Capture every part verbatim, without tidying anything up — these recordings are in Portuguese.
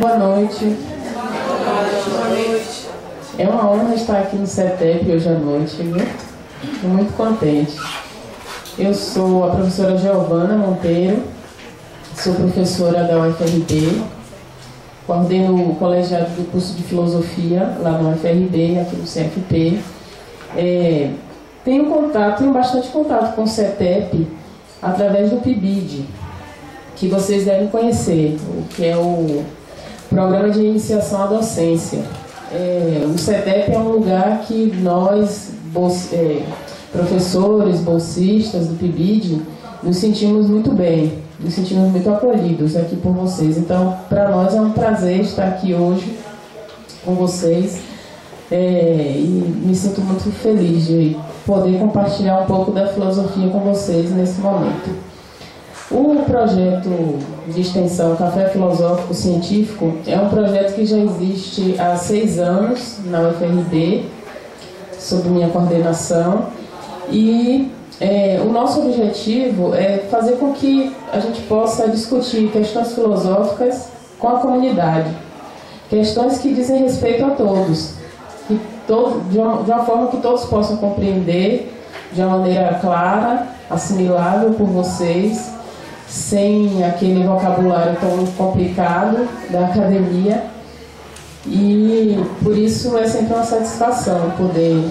Boa noite. Boa noite. É uma honra estar aqui no CETEP hoje à noite, viu? Estou muito contente. Eu sou a professora Giovana Monteiro, sou professora da U F R B, coordeno o colegiado do curso de filosofia lá no U F R B, aqui no C F P. É, tenho contato, tenho bastante contato com o CETEP através do P I B I D, que vocês devem conhecer, o que é o Programa de Iniciação à Docência. É, o CETEP é um lugar que nós, é, professores, bolsistas do P I B I D, nos sentimos muito bem, nos sentimos muito acolhidos aqui por vocês. Então, para nós é um prazer estar aqui hoje com vocês, é, e me sinto muito feliz de poder compartilhar um pouco da filosofia com vocês nesse momento. O projeto de extensão Café Filosófico Científico é um projeto que já existe há seis anos na U F R B, sob minha coordenação, e é, o nosso objetivo é fazer com que a gente possa discutir questões filosóficas com a comunidade, questões que dizem respeito a todos, que todo, de, uma, de uma forma que todos possam compreender de uma maneira clara, assimilável por vocês, sem aquele vocabulário tão complicado da academia. E por isso é sempre uma satisfação poder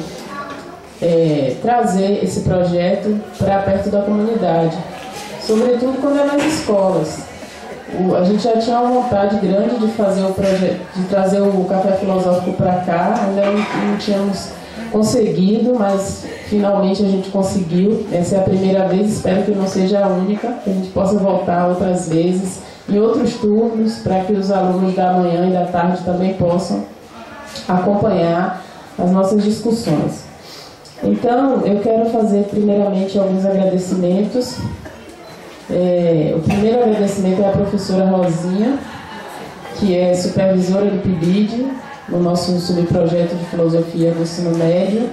é, trazer esse projeto para perto da comunidade, sobretudo quando é nas escolas. O, a gente já tinha uma vontade grande de fazer o projeto, de trazer o Café Filosófico para cá, ainda não, não tínhamos conseguido, mas finalmente a gente conseguiu. Essa é a primeira vez, espero que não seja a única, que a gente possa voltar outras vezes, em outros turnos, para que os alunos da manhã e da tarde também possam acompanhar as nossas discussões. Então, eu quero fazer primeiramente alguns agradecimentos. É, o primeiro agradecimento é à professora Rosinha, que é supervisora do P I B I D, no nosso subprojeto de filosofia do ensino médio,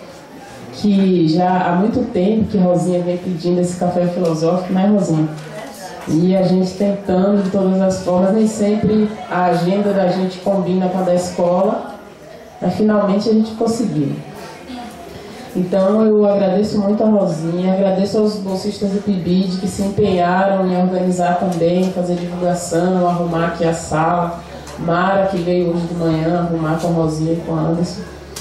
que já há muito tempo que Rosinha vem pedindo esse café filosófico, né, Rosinha? E a gente tentando de todas as formas, nem sempre a agenda da gente combina com a da escola, mas finalmente a gente conseguiu. Então eu agradeço muito a Rosinha, agradeço aos bolsistas do P I B I D que se empenharam em organizar também, fazer divulgação, arrumar aqui a sala. Mara, que veio hoje de manhã arrumar com a Rosinha e com a Anderson.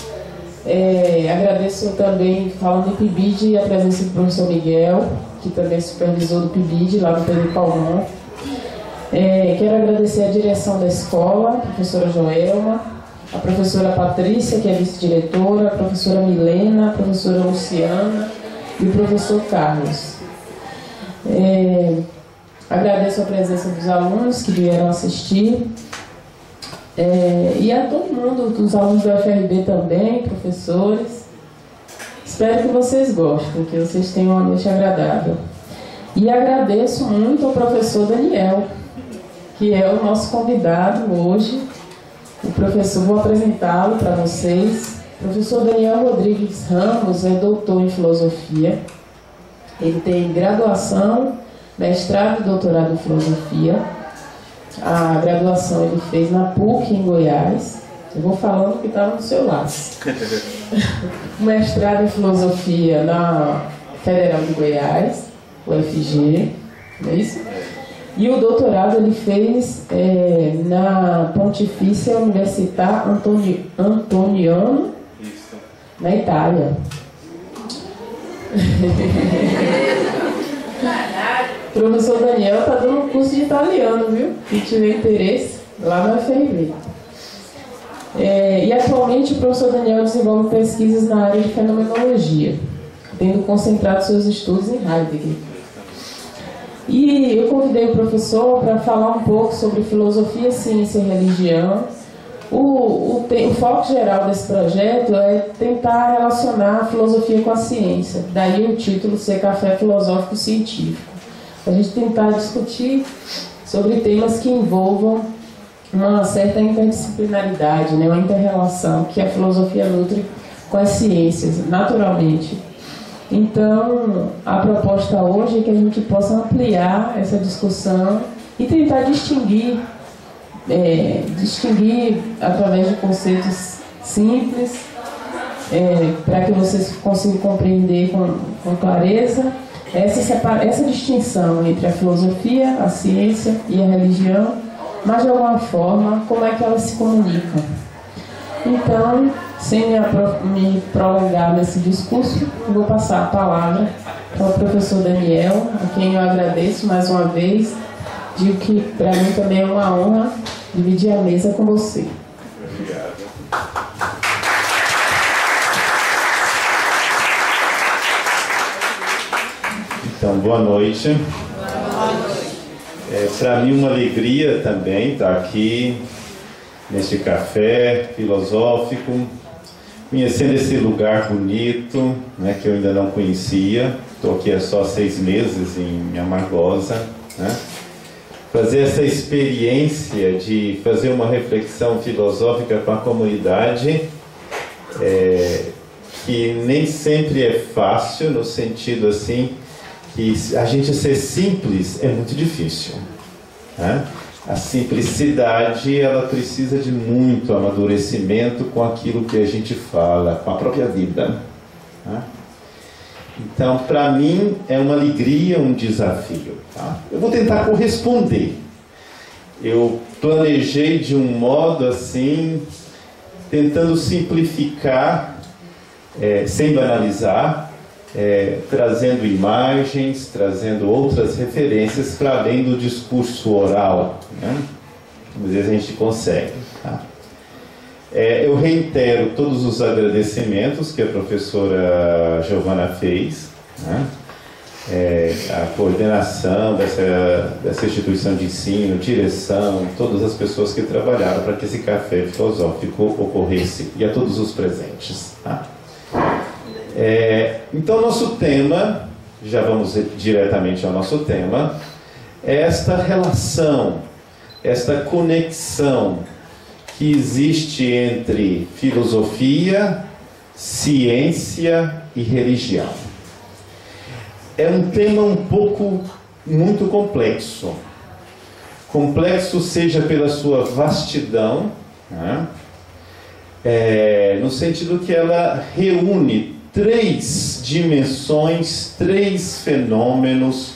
É, agradeço também, falando em P I B I D, a presença do professor Miguel, que também é supervisor do P I B I D lá no Pedro Palmão. É, quero agradecer a direção da escola, a professora Joelma, a professora Patrícia, que é vice-diretora, a professora Milena, a professora Luciana e o professor Carlos. É, agradeço a presença dos alunos que vieram assistir. É, e a todo mundo, os alunos do U F R B também, professores. Espero que vocês gostem, que vocês tenham uma noite agradável. E agradeço muito ao professor Daniel, que é o nosso convidado hoje. O professor, vou apresentá-lo para vocês. O professor Daniel Rodrigues Ramos é doutor em filosofia. Ele tem graduação, mestrado e doutorado em filosofia. A graduação ele fez na PUC, em Goiás. Eu vou falando que estava no seu laço. O mestrado em filosofia na Federal de Goiás, U F G, não é isso? E o doutorado ele fez é, na Pontifícia Università Antoni, Antoniano, na Itália. O professor Daniel está dando um curso de italiano, viu? Se tiver interesse, lá no U F R B. É, e atualmente o professor Daniel desenvolve pesquisas na área de fenomenologia, tendo concentrado seus estudos em Heidegger. E eu convidei o professor para falar um pouco sobre filosofia, ciência e religião. O, o, o foco geral desse projeto é tentar relacionar a filosofia com a ciência, daí o título ser Café Filosófico Científico. A gente tentar discutir sobre temas que envolvam uma certa interdisciplinaridade, né, uma inter-relação que a filosofia nutre com as ciências, naturalmente. Então, a proposta hoje é que a gente possa ampliar essa discussão e tentar distinguir é, distinguir através de conceitos simples, é, para que vocês consigam compreender com, com clareza essa, separa, essa distinção entre a filosofia, a ciência e a religião, mas de alguma forma, como é que elas se comunicam. Então, sem me, me prolongar nesse discurso, eu vou passar a palavra para o professor Daniel, a quem eu agradeço mais uma vez. Digo que para mim também é uma honra dividir a mesa com você. Obrigado. Então, boa noite. Boa noite. É, para mim uma alegria também estar aqui neste café filosófico, conhecendo esse lugar bonito, né, que eu ainda não conhecia. Estou aqui há só seis meses em Amargosa, né? Fazer essa experiência de fazer uma reflexão filosófica com a comunidade, é, que nem sempre é fácil, no sentido assim, que a gente ser simples é muito difícil, né? A simplicidade, ela precisa de muito amadurecimento com aquilo que a gente fala, com a própria vida, né? Então, para mim, é uma alegria, um desafio, tá? Eu vou tentar corresponder. Eu planejei de um modo assim, tentando simplificar, é, sem banalizar, é, trazendo imagens, trazendo outras referências para além do discurso oral, né? Às vezes a gente consegue, tá? É, eu reitero todos os agradecimentos que a professora Giovana fez, né? É, a coordenação dessa, dessa instituição de ensino, direção, todas as pessoas que trabalharam para que esse café filosófico ocorresse, e a todos os presentes, tá? É, então, nosso tema, já vamos diretamente ao nosso tema, é esta relação, esta conexão que existe entre filosofia, ciência e religião. É um tema um pouco, muito complexo. Complexo seja pela sua vastidão, né? É, no sentido que ela reúne três dimensões, três fenômenos,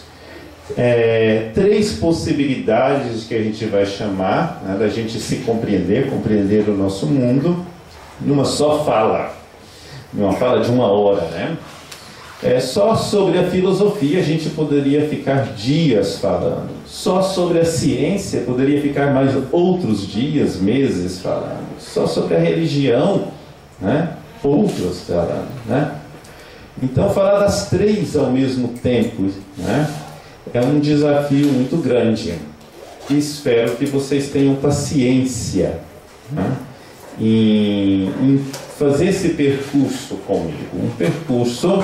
É, três possibilidades que a gente vai chamar, né, da gente se compreender, compreender o nosso mundo, numa só fala, numa fala de uma hora, né? É, só sobre a filosofia a gente poderia ficar dias falando, só sobre a ciência poderia ficar mais outros dias, meses falando, só sobre a religião, né, outros falando, né? Então, falar das três ao mesmo tempo, né, é um desafio muito grande. E espero que vocês tenham paciência, né, em, em fazer esse percurso comigo. Um percurso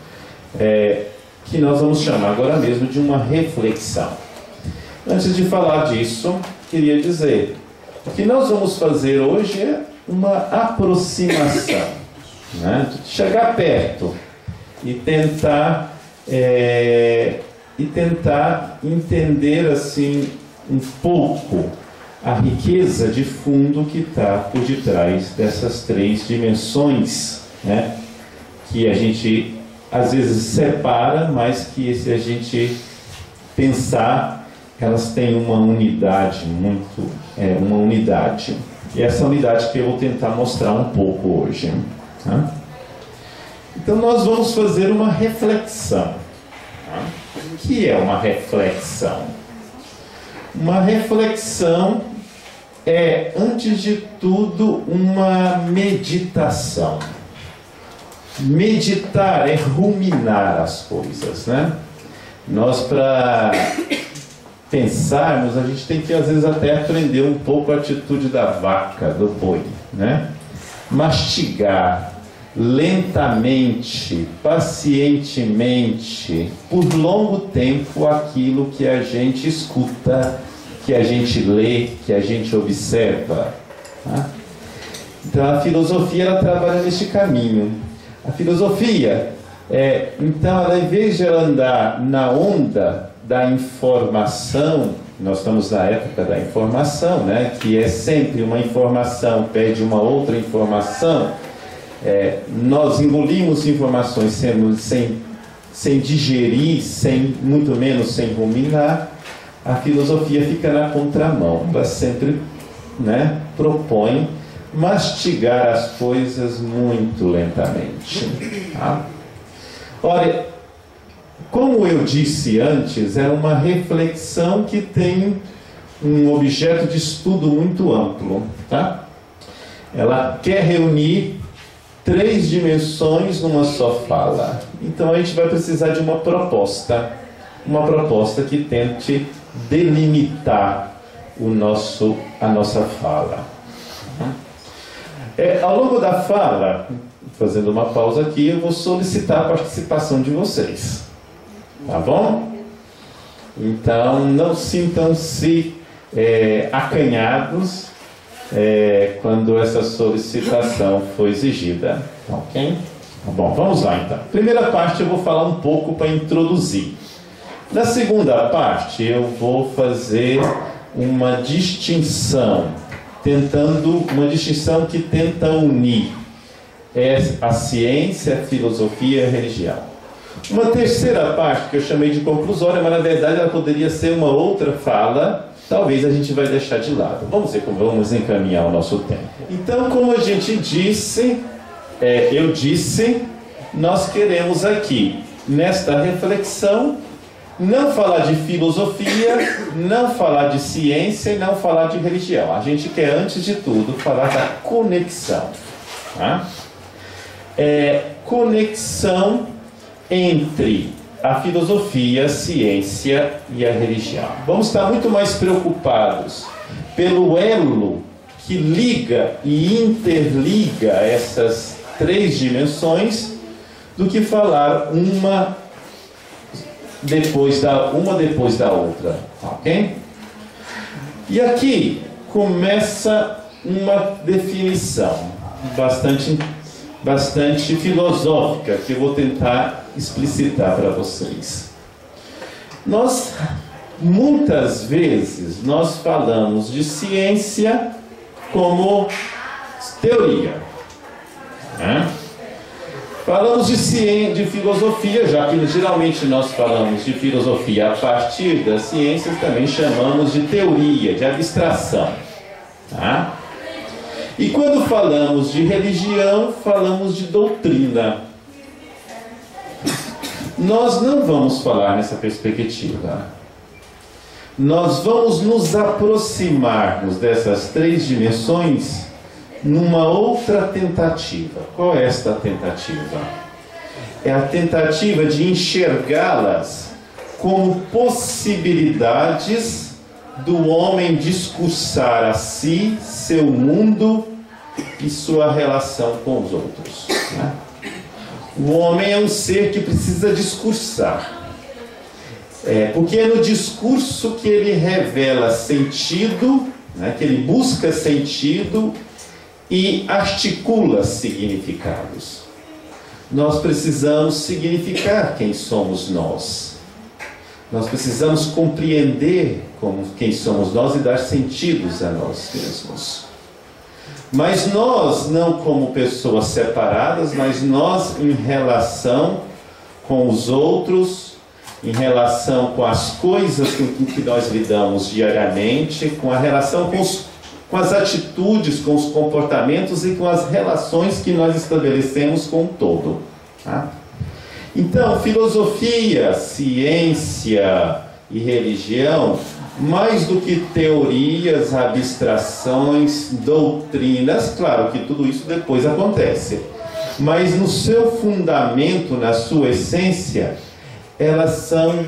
é, que nós vamos chamar agora mesmo de uma reflexão. Antes de falar disso, queria dizer, o que nós vamos fazer hoje é uma aproximação, né, chegar perto e tentar... É, e tentar entender assim um pouco a riqueza de fundo que está por detrás dessas três dimensões, né, que a gente às vezes separa, mas que se a gente pensar, elas têm uma unidade muito, é, uma unidade. E essa unidade que eu vou tentar mostrar um pouco hoje, tá? Então nós vamos fazer uma reflexão. O que é uma reflexão? Uma reflexão é, antes de tudo, uma meditação. Meditar é ruminar as coisas, né? Nós, para pensarmos, a gente tem que, às vezes, até aprender um pouco a atitude da vaca, do boi, né? Mastigar lentamente, pacientemente, por longo tempo, aquilo que a gente escuta, que a gente lê, que a gente observa, tá? Então a filosofia, ela trabalha neste caminho. A filosofia, é, então, ela, em vez de ela andar na onda da informação, nós estamos na época da informação, né? Que é sempre uma informação pede uma outra informação. É, nós engolimos informações sem, sem, sem digerir, sem, muito menos sem ruminar. A filosofia fica na contramão. Ela sempre, né, propõe mastigar as coisas muito lentamente. Tá? Olha, como eu disse antes, é uma reflexão que tem um objeto de estudo muito amplo. Tá? Ela quer reunir três dimensões numa só fala. Então a gente vai precisar de uma proposta. Uma proposta que tente delimitar o nosso, a nossa fala. É, ao longo da fala, fazendo uma pausa aqui, eu vou solicitar a participação de vocês. Tá bom? Então, não sintam-se é, acanhados é, quando essa solicitação for exigida. Tá ok? Tá bom, vamos lá então. Primeira parte eu vou falar um pouco para introduzir. Na segunda parte eu vou fazer uma distinção, tentando uma distinção que tenta unir a ciência, a filosofia e a religião. Uma terceira parte que eu chamei de conclusória, mas na verdade ela poderia ser uma outra fala, talvez a gente vai deixar de lado. Vamos ver como vamos encaminhar o nosso tempo. Então, como a gente disse, é, eu disse, nós queremos aqui, nesta reflexão, não falar de filosofia, não falar de ciência e não falar de religião. A gente quer, antes de tudo, falar da conexão. Tá? É, conexão entre a filosofia, a ciência e a religião. Vamos estar muito mais preocupados pelo elo que liga e interliga essas três dimensões do que falar uma depois da, uma depois da outra, ok? E aqui começa uma definição bastante, bastante filosófica que eu vou tentar explicitar para vocês. Nós, muitas vezes, nós falamos de ciência como teoria, né? Falamos de ciência, de filosofia, já que geralmente nós falamos de filosofia a partir das ciências, também chamamos de teoria, de abstração. Tá? E quando falamos de religião, falamos de doutrina. Nós não vamos falar nessa perspectiva. Nós vamos nos aproximarmos dessas três dimensões numa outra tentativa. Qual é esta tentativa? É a tentativa de enxergá-las como possibilidades do homem discursar a si, seu mundo e sua relação com os outros. Né? O homem é um ser que precisa discursar. É, porque é no discurso que ele revela sentido, né, que ele busca sentido e articula significados. Nós precisamos significar quem somos nós. Nós precisamos compreender como quem somos nós e dar sentidos a nós mesmos. Mas nós, não como pessoas separadas, mas nós em relação com os outros, em relação com as coisas com que nós lidamos diariamente, com a relação com os com as atitudes, com os comportamentos e com as relações que nós estabelecemos com o todo. Tá? Então, filosofia, ciência e religião, mais do que teorias, abstrações, doutrinas, claro que tudo isso depois acontece, mas no seu fundamento, na sua essência, elas são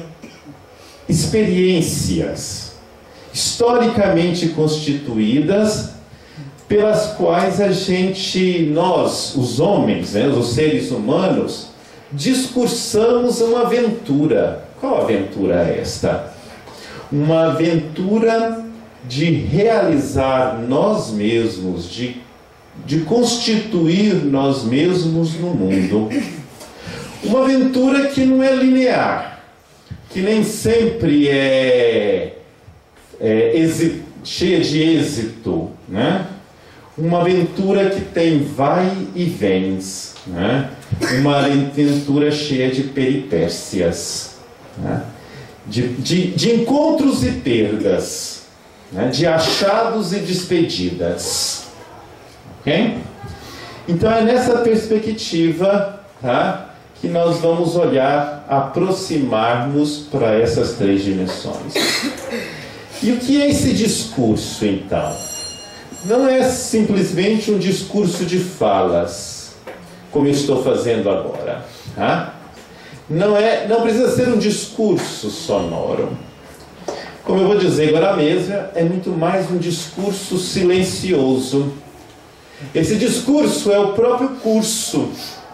experiências historicamente constituídas, pelas quais a gente, nós, os homens, né, os seres humanos, discursamos uma aventura. Qual aventura é esta? Uma aventura de realizar nós mesmos, de, de constituir nós mesmos no mundo. Uma aventura que não é linear, que nem sempre é é, cheia de êxito, né? Uma aventura que tem vai e vens, né? Uma aventura cheia de peripécias, né? de, de, de encontros e perdas, né? De achados e despedidas. Ok? Então é nessa perspectiva, tá, que nós vamos olhar, aproximarmos para essas três dimensões. E o que é esse discurso, então? Não é simplesmente um discurso de falas, como eu estou fazendo agora. Tá? Não, é, não precisa ser um discurso sonoro. Como eu vou dizer agora mesmo, é muito mais um discurso silencioso. Esse discurso é o próprio curso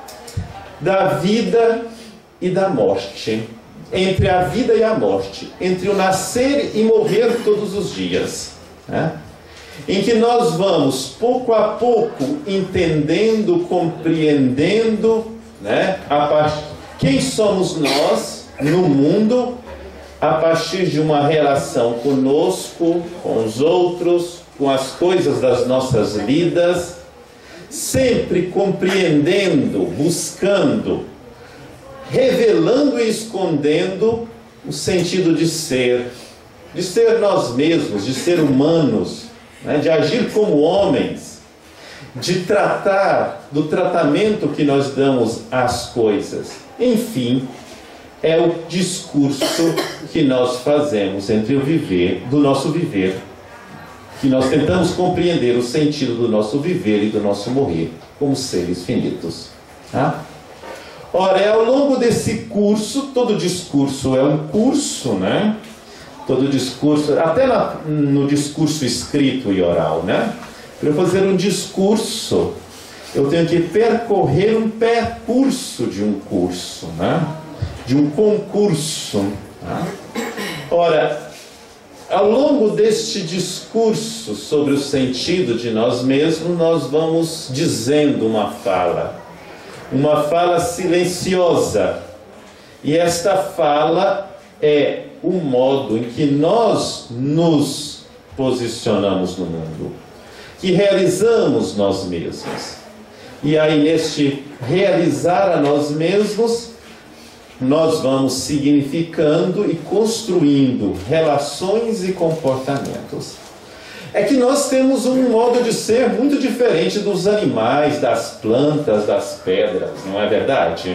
da vida e da morte. Entre a vida e a morte. Entre o nascer e morrer todos os dias. Né? Em que nós vamos, pouco a pouco, entendendo, compreendendo, né, a part... quem somos nós no mundo, a partir de uma relação conosco, com os outros, com as coisas das nossas vidas, sempre compreendendo, buscando, revelando e escondendo o sentido de ser, de ser nós mesmos, de ser humanos, né, de agir como homens, de tratar, do tratamento que nós damos às coisas. Enfim, é o discurso que nós fazemos entre o viver, do nosso viver, que nós tentamos compreender o sentido do nosso viver e do nosso morrer, como seres finitos. Tá? Ora, é ao longo desse curso, todo discurso é um curso, né? Todo discurso, até na, no discurso escrito e oral, né? Para eu fazer um discurso, eu tenho que percorrer um percurso de um curso, né? De um concurso. Tá? Ora, ao longo deste discurso sobre o sentido de nós mesmos, nós vamos dizendo uma fala. Uma fala silenciosa. E esta fala é o modo em que nós nos posicionamos no mundo, que realizamos nós mesmos. E aí, neste realizar a nós mesmos, nós vamos significando e construindo relações e comportamentos. É que nós temos um modo de ser muito diferente dos animais, das plantas, das pedras, não é verdade?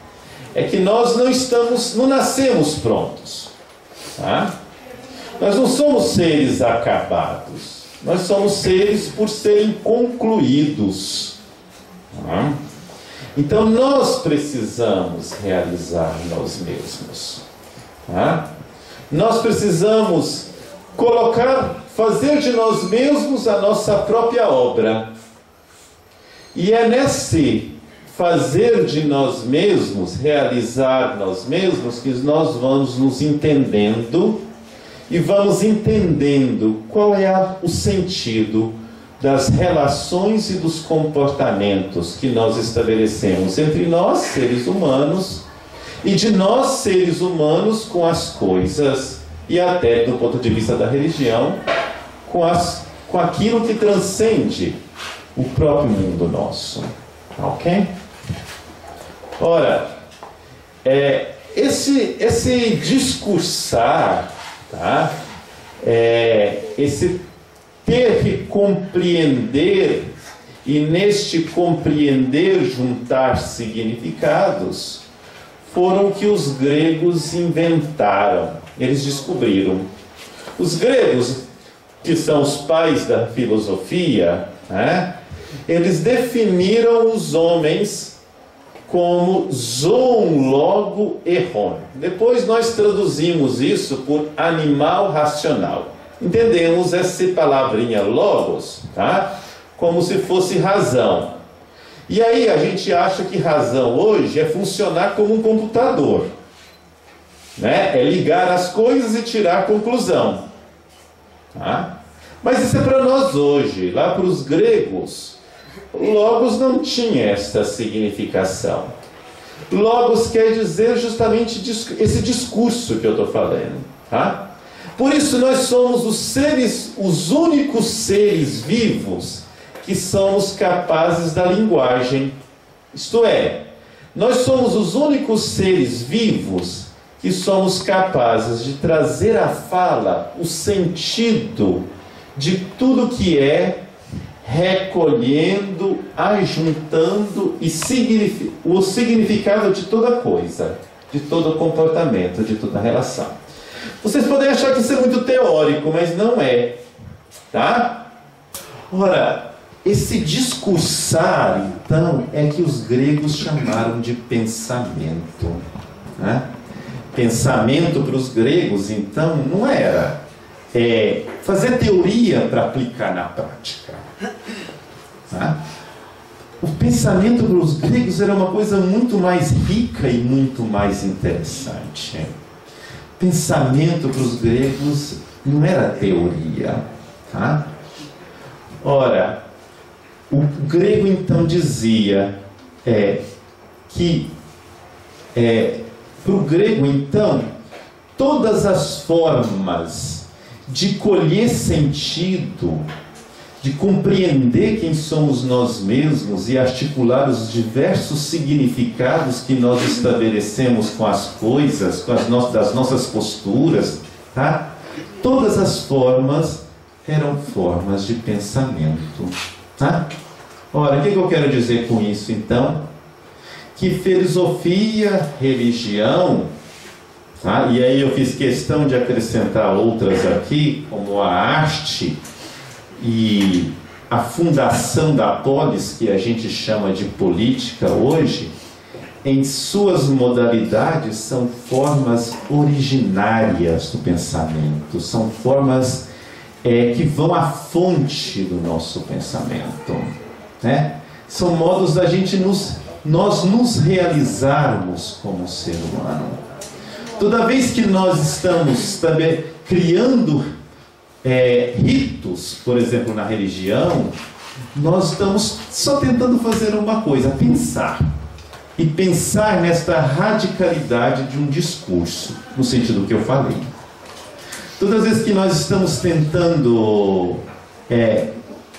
É que nós não estamos, não nascemos prontos. Tá? Nós não somos seres acabados. Nós somos seres por serem concluídos. Tá? Então nós precisamos realizar nós mesmos. Tá? Nós precisamos colocar, fazer de nós mesmos a nossa própria obra. E é nesse fazer de nós mesmos, realizar nós mesmos, que nós vamos nos entendendo e vamos entendendo qual é a, o sentido das relações e dos comportamentos que nós estabelecemos entre nós, seres humanos, e de nós, seres humanos, com as coisas, e até do ponto de vista da religião, com, as, com aquilo que transcende o próprio mundo nosso. Ok? Ora, é, esse, esse discursar, tá? É, esse ter que compreender e neste compreender juntar significados, foram que os gregos inventaram, eles descobriram. Os gregos, que são os pais da filosofia, né? Eles definiram os homens como zoon, logo, erron. Depois nós traduzimos isso por animal racional. Entendemos essa palavrinha logos, tá? Como se fosse razão. E aí a gente acha que razão hoje é funcionar como um computador, né? É ligar as coisas e tirar a conclusão, tá? Mas isso é para nós hoje. Lá para os gregos, logos não tinha esta significação. Logos quer dizer justamente esse discurso que eu estou falando, tá? Por isso nós somos os seres, os únicos seres vivos que somos capazes da linguagem. Isto é, nós somos os únicos seres vivos que somos capazes de trazer à fala o sentido de tudo que é, recolhendo, ajuntando e signific... o significado de toda coisa, de todo comportamento, de toda relação. Vocês podem achar que isso é muito teórico, mas não é, tá? Ora, esse discursar, então, é que os gregos chamaram de pensamento, né? Pensamento para os gregos, então, não era é, fazer teoria para aplicar na prática. Tá? O pensamento para os gregos era uma coisa muito mais rica e muito mais interessante. Pensamento para os gregos não era teoria. Tá? Ora, o grego então dizia é, que é, para o grego então todas as formas de colher sentido, de compreender quem somos nós mesmos e articular os diversos significados que nós estabelecemos com as coisas, com as no- das nossas posturas, tá? Todas as formas eram formas de pensamento, tá? Ora, o que eu quero dizer com isso, então? Que filosofia, religião, tá? E aí eu fiz questão de acrescentar outras aqui, como a arte e a fundação da polis, que a gente chama de política hoje, em suas modalidades são formas originárias do pensamento, são formas é, que vão à fonte do nosso pensamento, né? São modos da gente nos, nós nos realizarmos como ser humano. Toda vez que nós estamos também criando É, ritos, por exemplo, na religião, nós estamos só tentando fazer uma coisa, pensar. E pensar nesta radicalidade de um discurso, no sentido que eu falei. Todas as vezes que nós estamos tentando é,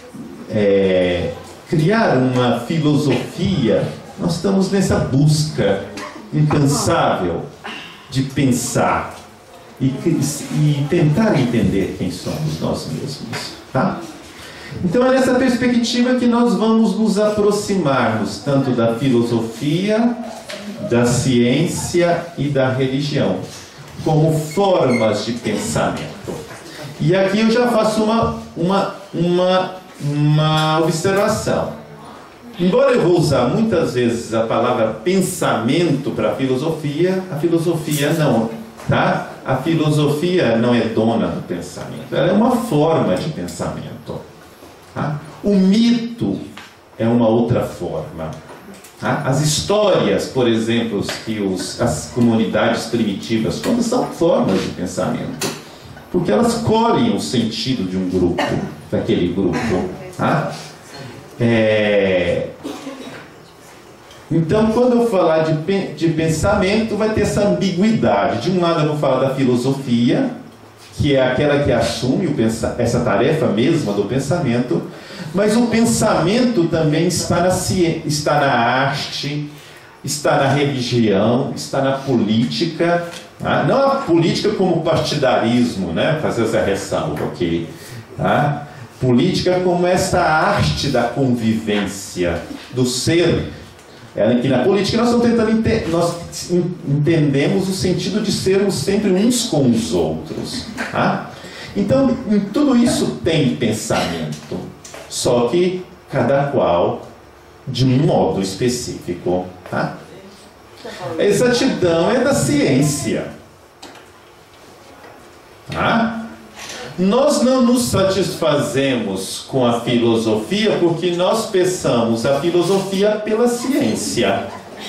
é, criar uma filosofia, nós estamos nessa busca incansável de pensar. E, e tentar entender quem somos nós mesmos, tá? Então é nessa perspectiva que nós vamos nos aproximarmos tanto da filosofia, da ciência e da religião, como formas de pensamento. E aqui eu já faço uma, uma, uma, uma observação. Embora eu vou usar muitas vezes a palavra pensamento para a filosofia, a filosofia não, tá? A filosofia não é dona do pensamento, ela é uma forma de pensamento. Tá? O mito é uma outra forma. Tá? As histórias, por exemplo, que os, as comunidades primitivas, todas são formas de pensamento, porque elas colhem o sentido de um grupo, daquele grupo. Tá? É... Então, quando eu falar de, de pensamento, vai ter essa ambiguidade. De um lado, eu vou falar da filosofia, que é aquela que assume o pensa, essa tarefa mesma do pensamento, mas o pensamento também está na ciência, está na arte, está na religião, está na política. Tá? Não a política como partidarismo, né? Fazer essa ressalva, ok? Tá? Política como essa arte da convivência, do ser. É que na política nós estamos tentando ente nós entendemos o sentido de sermos sempre uns com os outros, tá? Então em tudo isso tem pensamento, só que cada qual de um modo específico, tá? A exatidão é da ciência, tá? Nós não nos satisfazemos com a filosofia porque nós pensamos a filosofia pela ciência.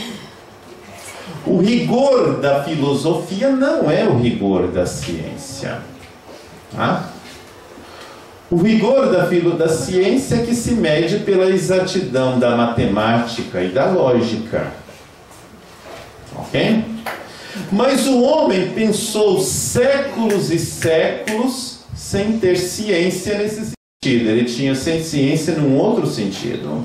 O rigor da filosofia não é o rigor da ciência. Tá? O rigor da, filo, da ciência é que se mede pela exatidão da matemática e da lógica. Ok? Mas o homem pensou séculos e séculos sem ter ciência nesse sentido. Ele tinha sem ciência num outro sentido.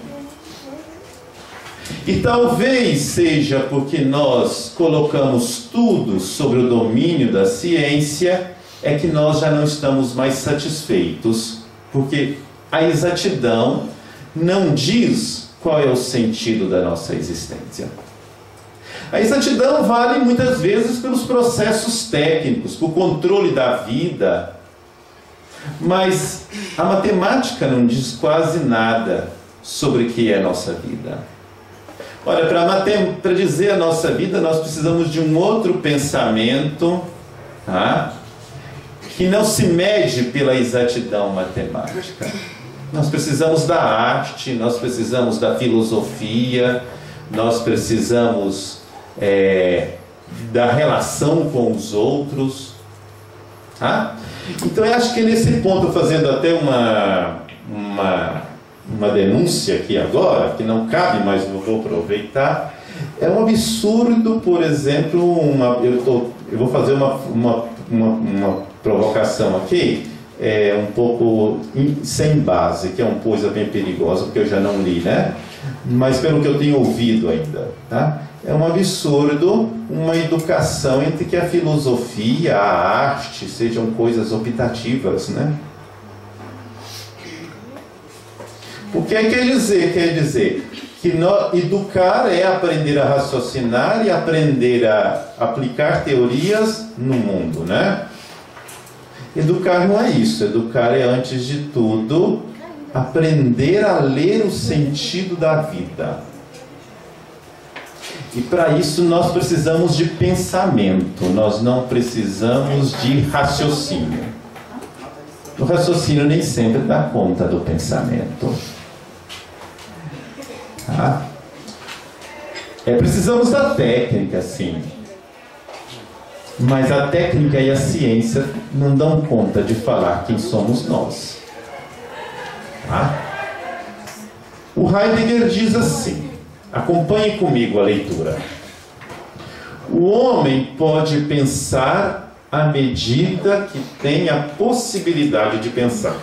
E talvez seja porque nós colocamos tudo sobre o domínio da ciência, é que nós já não estamos mais satisfeitos, porque a exatidão não diz qual é o sentido da nossa existência. A exatidão vale muitas vezes pelos processos técnicos, por controle da vida, mas a matemática não diz quase nada sobre o que é a nossa vida. Olha, para dizer a nossa vida, nós precisamos de um outro pensamento, tá? Que não se mede pela exatidão matemática. Nós precisamos da arte, nós precisamos da filosofia, nós precisamos é, da relação com os outros. Tá? Então eu acho que nesse ponto, fazendo até uma... uma uma denúncia aqui agora, que não cabe, mas eu vou aproveitar. É um absurdo, por exemplo, uma, eu, tô, eu vou fazer uma, uma, uma, uma provocação aqui, é, um pouco in, sem base, que é uma coisa bem perigosa, porque eu já não li, né? Mas pelo que eu tenho ouvido ainda, tá? É um absurdo uma educação entre que a filosofia, a arte, sejam coisas optativas, né? O que quer dizer? Quer dizer que no, educar é aprender a raciocinar e aprender a aplicar teorias no mundo, né? Educar não é isso. Educar é, antes de tudo, aprender a ler o sentido da vida. E para isso nós precisamos de pensamento, nós não precisamos de raciocínio. O raciocínio nem sempre dá conta do pensamento. Tá? É, precisamos da técnica, sim. Mas a técnica e a ciência não dão conta de falar quem somos nós. Tá? O Heidegger diz assim, acompanhe comigo a leitura. O homem pode pensar à medida que tem a possibilidade de pensar.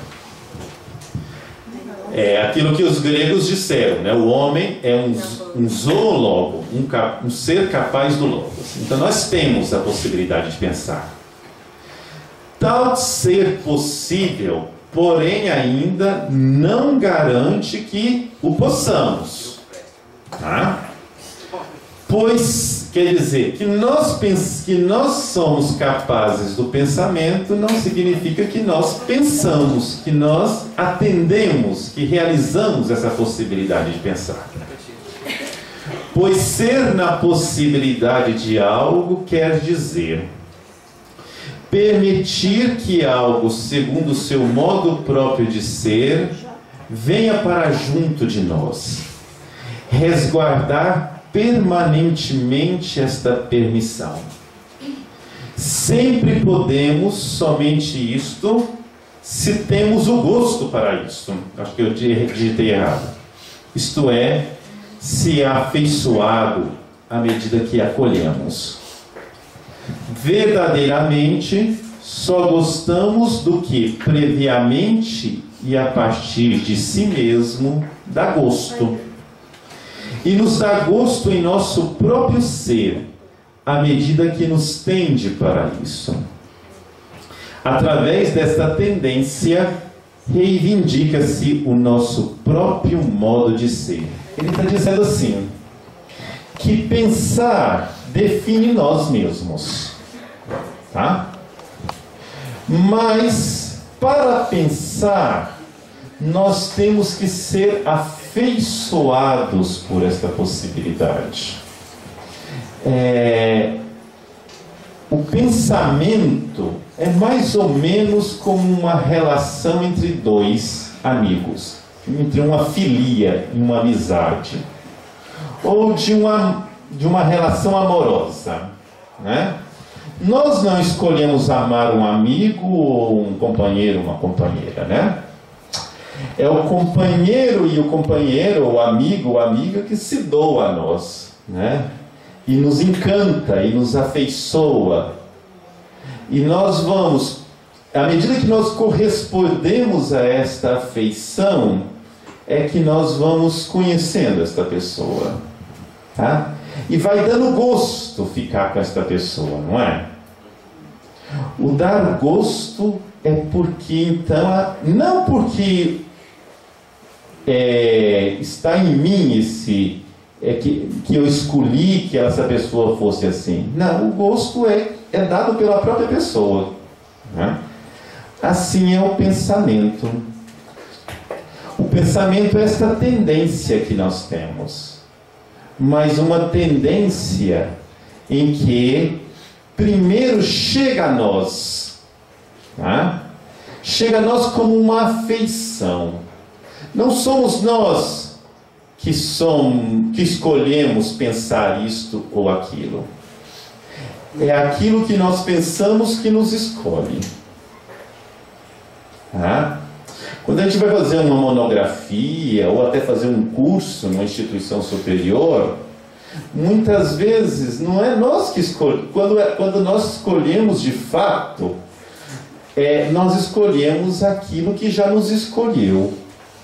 É aquilo que os gregos disseram, né? O homem é um, um zoólogo, um, um ser capaz do logos. Então nós temos a possibilidade de pensar. Tal ser possível, porém ainda não garante que o possamos. Tá? Pois, quer dizer, que nós, que nós somos capazes do pensamento não significa que nós pensamos, que nós atendemos, que realizamos essa possibilidade de pensar. Pois ser na possibilidade de algo quer dizer permitir que algo, segundo o seu modo próprio de ser, venha para junto de nós, resguardar permanentemente esta permissão. Sempre podemos somente isto se temos o gosto para isto. Acho que eu digitei errado. Isto é, se é afeiçoado à medida que acolhemos. Verdadeiramente, só gostamos do que previamente e a partir de si mesmo dá gosto. E nos dá gosto em nosso próprio ser, à medida que nos tende para isso. Através desta tendência, reivindica-se o nosso próprio modo de ser. Ele está dizendo assim, que pensar define nós mesmos. Tá? Mas, para pensar, nós temos que ser afeiçoados por esta possibilidade. É, o pensamento é mais ou menos como uma relação entre dois amigos, entre uma filia e uma amizade, ou de uma, de uma relação amorosa, né? Nós não escolhemos amar um amigo ou um companheiro, uma companheira, né? É o companheiro e o companheiro, o amigo ou amiga que se doa a nós, né? e nos encanta e nos afeiçoa. E nós vamos, à medida que nós correspondemos a esta afeição, é que nós vamos conhecendo esta pessoa, tá? E vai dando gosto ficar com esta pessoa, não é? O dar gosto é porque, então, não porque é, está em mim esse, é que, que eu escolhi que essa pessoa fosse assim. Não, o gosto é, é dado pela própria pessoa, né? Assim é o pensamento. O pensamento é esta tendência que nós temos, mas uma tendência em que primeiro chega a nós, tá? Chega a nós como uma afeição. Não somos nós que, somos, que escolhemos pensar isto ou aquilo. É aquilo que nós pensamos que nos escolhe. Tá? Quando a gente vai fazer uma monografia ou até fazer um curso numa instituição superior, muitas vezes não é nós que escolhemos. Quando, é, quando nós escolhemos de fato, é, nós escolhemos aquilo que já nos escolheu.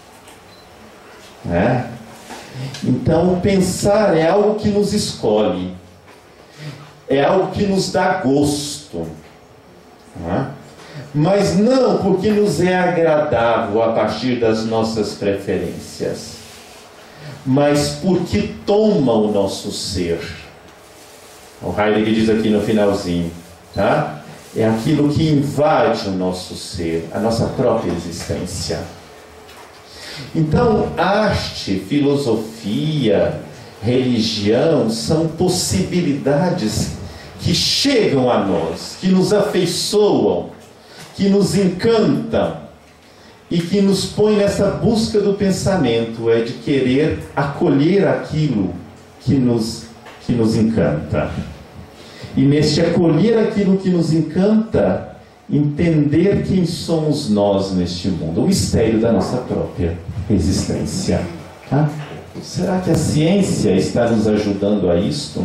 Né? Então, pensar é algo que nos escolhe, é algo que nos dá gosto, né? Mas não porque nos é agradável a partir das nossas preferências, mas porque toma o nosso ser. O Heidegger diz aqui no finalzinho, tá? É aquilo que invade o nosso ser, a nossa própria existência. Então, arte, filosofia, religião são possibilidades que chegam a nós, que nos afeiçoam, que nos encantam e que nos põe nessa busca do pensamento, é de querer acolher aquilo que nos, que nos encanta. E neste acolher aquilo que nos encanta, entender quem somos nós neste mundo, o mistério da nossa própria existência. Tá? Será que a ciência está nos ajudando a isto?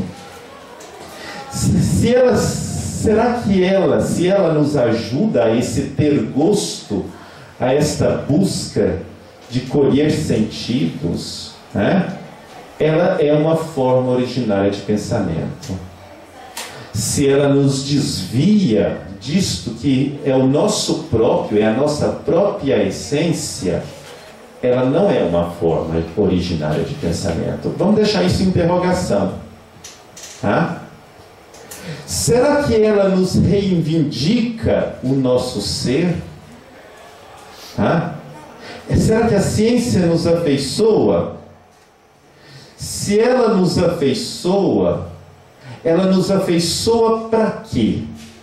Se ela, será que ela, se ela nos ajuda a esse ter gosto, a esta busca de colher sentidos, né? Ela é uma forma originária de pensamento. Se ela nos desvia disto que é o nosso próprio, é a nossa própria essência, ela não é uma forma originária de pensamento. Vamos deixar isso em interrogação. Tá? Será que ela nos reivindica o nosso ser? Tá? Será que a ciência nos afeiçoa? Se ela nos afeiçoa, ela nos afeiçoa para quê?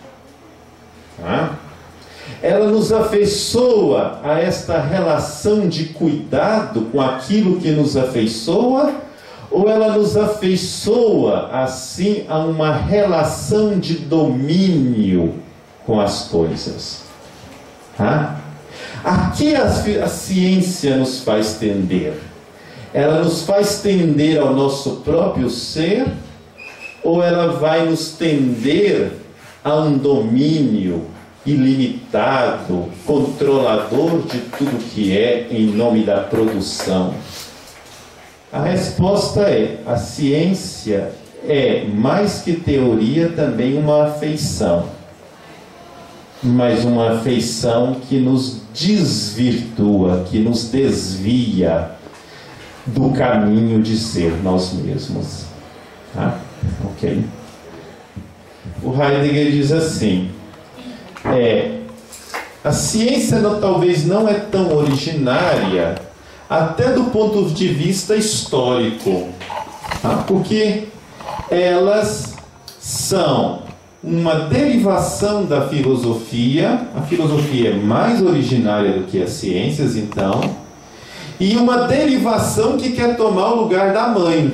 Tá? Ela nos afeiçoa a esta relação de cuidado com aquilo que nos afeiçoa, ou ela nos afeiçoa assim a uma relação de domínio com as coisas? Tá? A que a, a ciência nos faz tender? Ela nos faz tender ao nosso próprio ser, ou ela vai nos tender a um domínio ilimitado, controlador de tudo que é em nome da produção? A resposta é: a ciência é, mais que teoria, também uma afeição, mas uma afeição que nos desvirtua, que nos desvia do caminho de ser nós mesmos. Tá? Ok? O Heidegger diz assim: é, a ciência não, talvez não é tão originária, até do ponto de vista histórico, tá? Porque elas são uma derivação da filosofia. A filosofia é mais originária do que as ciências, então, e uma derivação que quer tomar o lugar da mãe,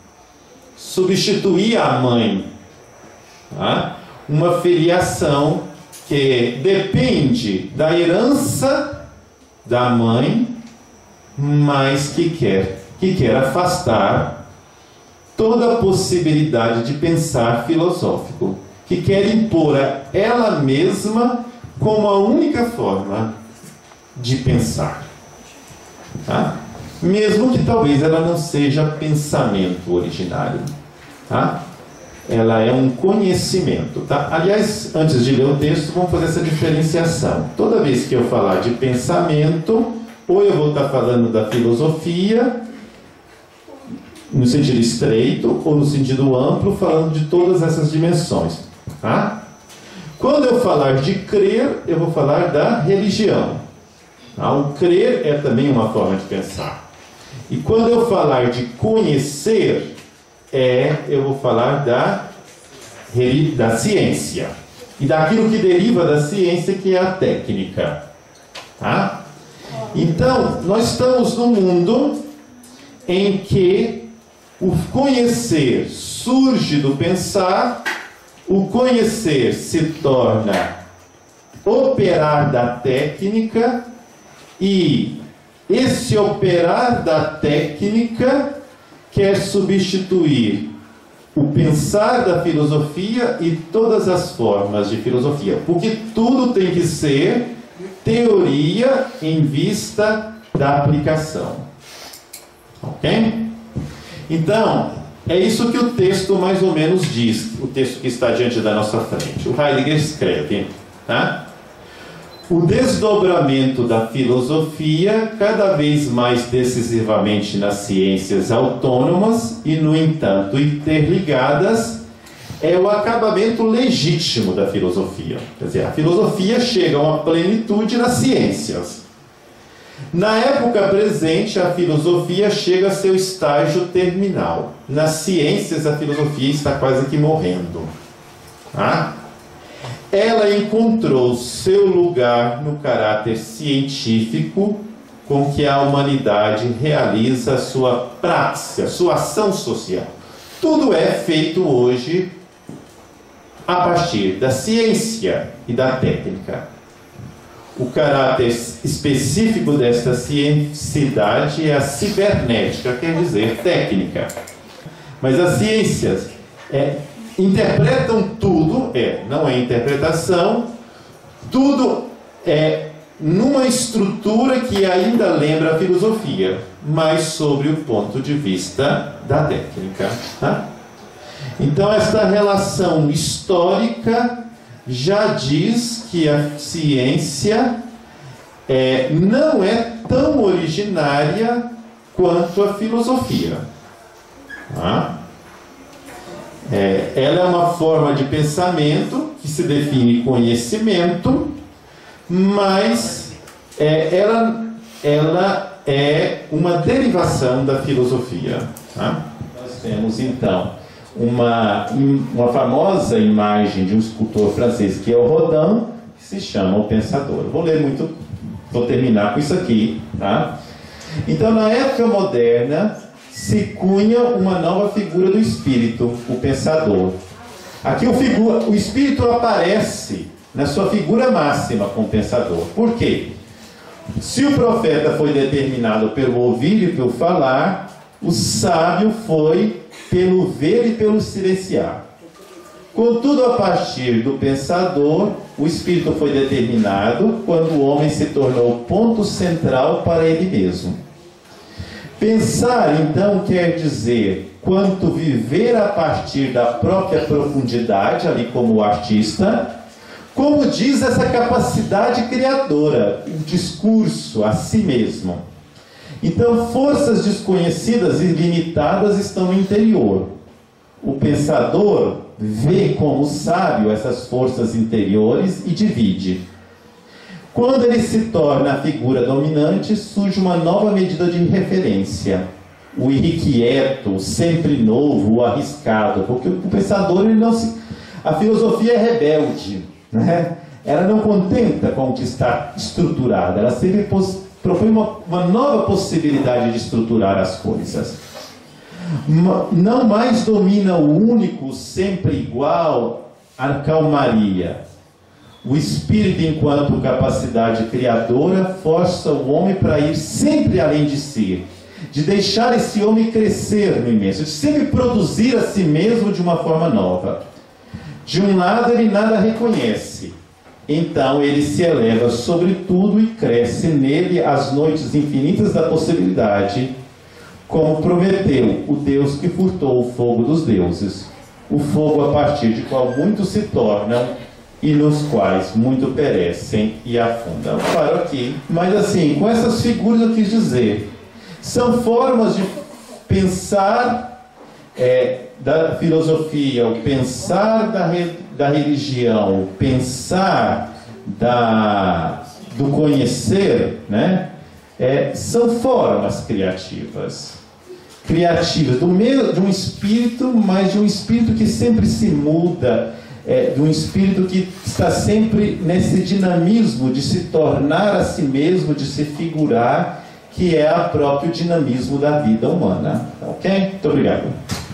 substituir a mãe, tá? Uma filiação que depende da herança da mãe, mas que quer, que quer afastar toda a possibilidade de pensar filosófico, que quer impor a ela mesma como a única forma de pensar. Tá? Mesmo que talvez ela não seja pensamento originário. Tá? Ela é um conhecimento. Tá? Aliás, antes de ler o texto, vamos fazer essa diferenciação. Toda vez que eu falar de pensamento, ou eu vou estar falando da filosofia, no sentido estreito, ou no sentido amplo, falando de todas essas dimensões. Tá? Quando eu falar de crer, eu vou falar da religião. Tá? O crer é também uma forma de pensar. E quando eu falar de conhecer, é, eu vou falar da, da ciência. E daquilo que deriva da ciência, que é a técnica. Tá? Então, nós estamos num mundo em que o conhecer surge do pensar, o conhecer se torna operar da técnica, e esse operar da técnica quer substituir o pensar da filosofia e todas as formas de filosofia, porque tudo tem que ser teoria em vista da aplicação. Ok? Então, é isso que o texto mais ou menos diz, o texto que está diante da nossa frente. O Heidegger escreve, tá? O desdobramento da filosofia, cada vez mais decisivamente nas ciências autônomas e, no entanto, interligadas, é o acabamento legítimo da filosofia. Quer dizer, a filosofia chega a uma plenitude nas ciências. Na época presente, a filosofia chega a seu estágio terminal. Nas ciências, a filosofia está quase que morrendo. Tá? Ela encontrou seu lugar no caráter científico com que a humanidade realiza a sua prática, sua ação social. Tudo é feito hoje a partir da ciência e da técnica. O caráter específico desta cienticidade é a cibernética, quer dizer, técnica. Mas as ciências é, interpretam tudo, é, não é interpretação, tudo é numa estrutura que ainda lembra a filosofia, mas sobre o ponto de vista da técnica. Tá? Então, esta relação histórica já diz que a ciência é, não é tão originária quanto a filosofia. Tá? É, ela é uma forma de pensamento que se define conhecimento, mas é, ela, ela é uma derivação da filosofia. Tá? Nós temos então Uma, uma famosa imagem de um escultor francês, que é o Rodin, que se chama O Pensador. Vou ler muito, vou terminar com isso aqui. Tá? Então, na época moderna, se cunha uma nova figura do espírito, o pensador. Aqui o, figura, o espírito aparece na sua figura máxima como pensador. Por quê? Se o profeta foi determinado pelo ouvir e pelo falar, o sábio foi pelo ver e pelo silenciar. Contudo, a partir do pensador, o espírito foi determinado quando o homem se tornou ponto central para ele mesmo. Pensar, então, quer dizer quanto viver a partir da própria profundidade, ali como o artista, como diz essa capacidade criadora, o discurso a si mesmo. Então, forças desconhecidas e limitadas estão no interior. O pensador vê como sábio essas forças interiores e divide. Quando ele se torna a figura dominante, surge uma nova medida de referência. O irrequieto, o sempre novo, o arriscado. Porque o pensador, ele não se... a filosofia é rebelde, né? Ela não contenta com o que está estruturado, ela sempre pos... propõe uma, uma nova possibilidade de estruturar as coisas. Não mais domina o único, sempre igual, a calmaria. O espírito, enquanto capacidade criadora, força o homem para ir sempre além de si. de deixar esse homem crescer no imenso, de sempre produzir a si mesmo de uma forma nova. De um lado, ele nada reconhece, então ele se eleva sobre tudo e cresce nele as noites infinitas da possibilidade, como prometeu o Deus que furtou o fogo dos deuses, o fogo a partir de qual muitos se tornam e nos quais muito perecem e afundam. Eu paro aqui, mas assim, com essas figuras eu quis dizer, são formas de pensar é, da filosofia, o pensar da, re, da religião, o pensar da, do conhecer, né? É, são formas criativas. Criativas, do meio, de um espírito, mas de um espírito que sempre se muda, é, de um espírito que está sempre nesse dinamismo de se tornar a si mesmo, de se figurar, que é o próprio dinamismo da vida humana. Ok? Muito obrigado.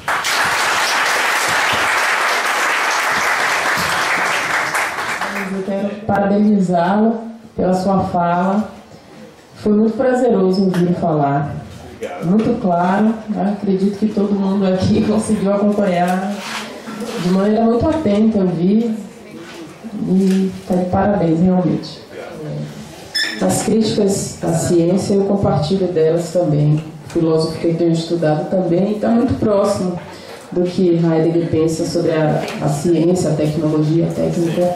Eu quero parabenizá-lo pela sua fala. Foi muito prazeroso ouvir falar. Obrigado. Muito claro. Eu acredito que todo mundo aqui conseguiu acompanhar de maneira muito atenta, eu vi. E está de parabéns, realmente. As críticas à ciência, eu compartilho delas também. O filósofo que eu tenho estudado também está muito próximo do que Heidegger pensa sobre a, a ciência, a tecnologia, a técnica.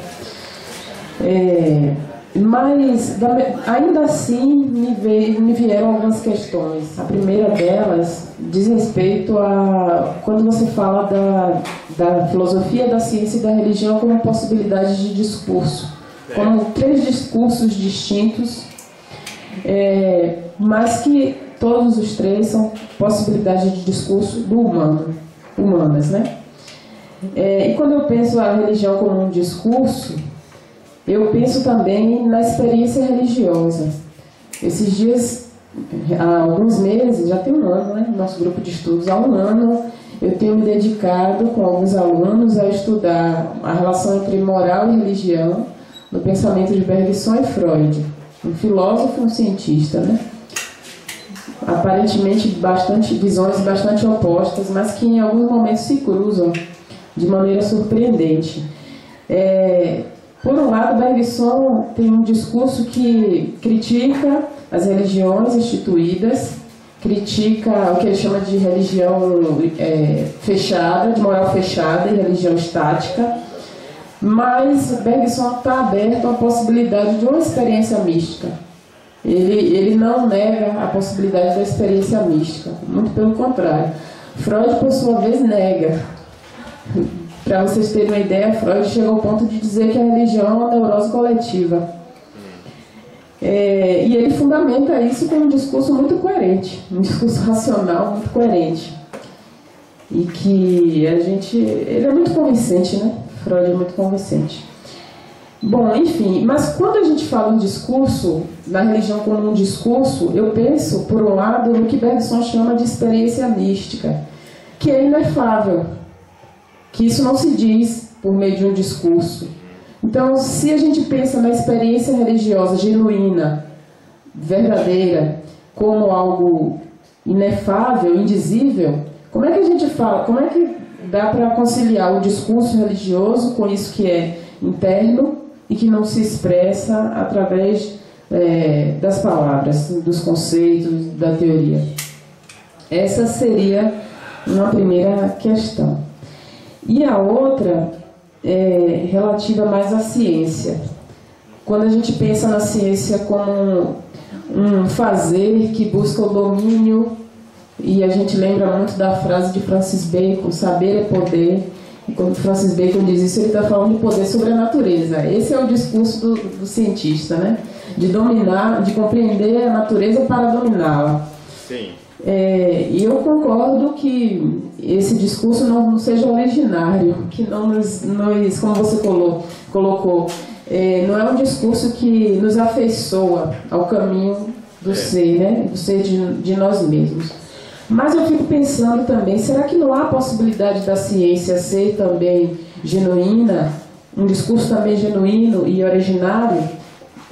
É, mas, ainda assim, me, veio, me vieram algumas questões. A primeira delas diz respeito a quando você fala da, da filosofia, da ciência e da religião como possibilidade de discurso, como três discursos distintos, é, mas que todos os três são possibilidades de discurso do humano, humanas, né? É, e quando eu penso a religião como um discurso, eu penso também na experiência religiosa. Esses dias, há alguns meses, já tem um ano, né? Nosso grupo de estudos, há um ano, eu tenho me dedicado com alguns alunos a estudar a relação entre moral e religião no pensamento de Bergson e Freud, um filósofo e um cientista, né? Aparentemente bastante visões bastante opostas, mas que em alguns momentos se cruzam de maneira surpreendente. É, por um lado, Bergson tem um discurso que critica as religiões instituídas, critica o que ele chama de religião é, fechada, de moral fechada e religião estática. Mas Bergson está aberto à possibilidade de uma experiência mística. Ele, ele não nega a possibilidade da experiência mística, muito pelo contrário. Freud, por sua vez, nega. Para vocês terem uma ideia, Freud chegou ao ponto de dizer que a religião é uma neurose coletiva. É, e ele fundamenta isso com um discurso muito coerente, um discurso racional muito coerente. E que a gente... ele é muito convincente, né? Freud é muito convincente. Bom, enfim, mas quando a gente fala em discurso, na religião como um discurso, eu penso, por um lado, no que Bergson chama de experiência mística, que é inefável, que isso não se diz por meio de um discurso. Então, se a gente pensa na experiência religiosa genuína, verdadeira, como algo inefável, indizível, como é que a gente fala, como é que dá para conciliar o discurso religioso com isso que é interno e que não se expressa através é, das palavras, dos conceitos, da teoria? Essa seria uma primeira questão. E a outra é relativa mais à ciência. Quando a gente pensa na ciência como um fazer que busca o domínio, e a gente lembra muito da frase de Francis Bacon, saber é poder, e quando Francis Bacon diz isso, ele está falando de poder sobre a natureza. Esse é o discurso do, do cientista, né? De dominar, de compreender a natureza para dominá-la. Sim. É, e eu concordo que esse discurso não, não seja originário, que não nos, nos como você colocou, colocou é, não é um discurso que nos afeiçoa ao caminho do é. ser, né? Do ser de, de nós mesmos. Mas eu fico pensando também, será que não há possibilidade da ciência ser também genuína, um discurso também genuíno e originário?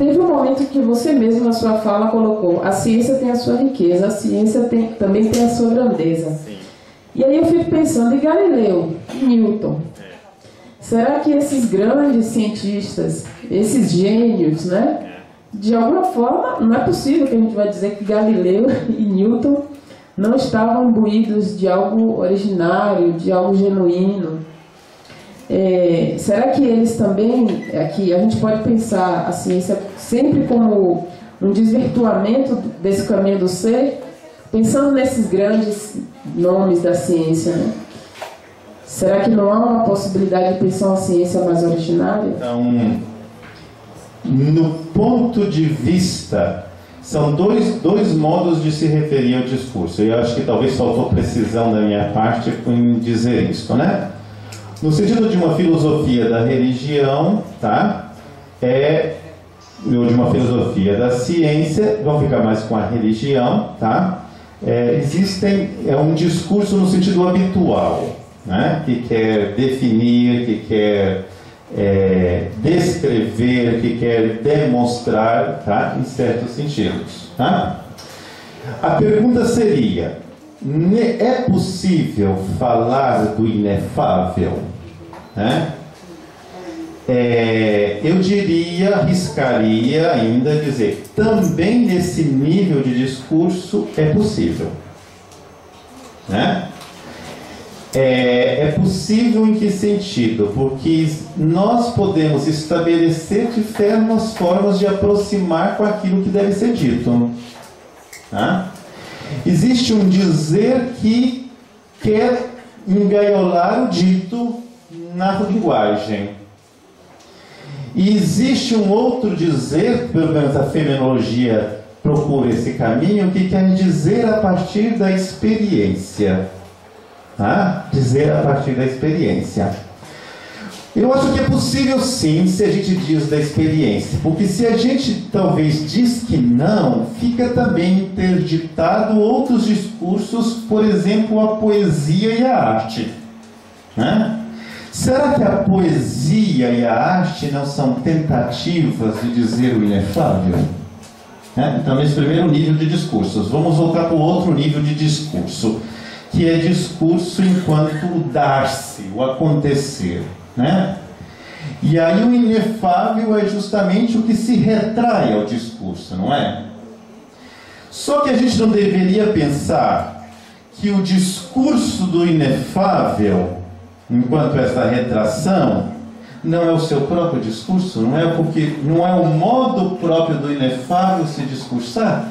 Teve um momento que você mesmo na sua fala colocou: a ciência tem a sua riqueza, a ciência tem, também tem a sua grandeza. Sim. E aí eu fico pensando em Galileu, em Newton. É. Será que esses grandes cientistas, esses gênios, né? De alguma forma, não é possível que a gente vai dizer que Galileu e Newton não estavam imbuídos de algo originário, de algo genuíno. É, será que eles também, aqui a gente pode pensar a ciência sempre como um desvirtuamento desse caminho do ser, pensando nesses grandes nomes da ciência, né? Será que não há uma possibilidade de pensar uma ciência mais originária? Então, no ponto de vista, são dois, dois modos de se referir ao discurso. Eu acho que talvez faltou precisão da minha parte em dizer isso, né? No sentido de uma filosofia da religião, tá? É, ou de uma filosofia da ciência, vamos ficar mais com a religião, tá? É, existem, é um discurso no sentido habitual, né? Que quer definir, que quer é, descrever, que quer demonstrar, tá? Em certos sentidos, tá? A pergunta seria: é possível falar do inefável? Né? É, eu diria, arriscaria ainda dizer, também nesse nível de discurso é possível. Né? É, é possível em que sentido? Porque nós podemos estabelecer diferentes formas de aproximar com aquilo que deve ser dito. Tá? Existe um dizer que quer engaiolar o dito na linguagem. E existe um outro dizer, pelo menos a fenomenologia procura esse caminho, que quer dizer a partir da experiência. Tá? Dizer a partir da experiência. Eu acho que é possível sim, se a gente diz da experiência, porque se a gente talvez diz que não, fica também interditado outros discursos, por exemplo, a poesia e a arte. Né? Será que a poesia e a arte não são tentativas de dizer o inefável? Né? Então, nesse primeiro nível de discursos, vamos voltar para o outro nível de discurso, que é discurso enquanto o dar-se, o acontecer. Né? E aí o inefável é justamente o que se retrai ao discurso, não é? Só que a gente não deveria pensar que o discurso do inefável, enquanto essa retração, não é o seu próprio discurso, não é porque não é o modo próprio do inefável se discursar?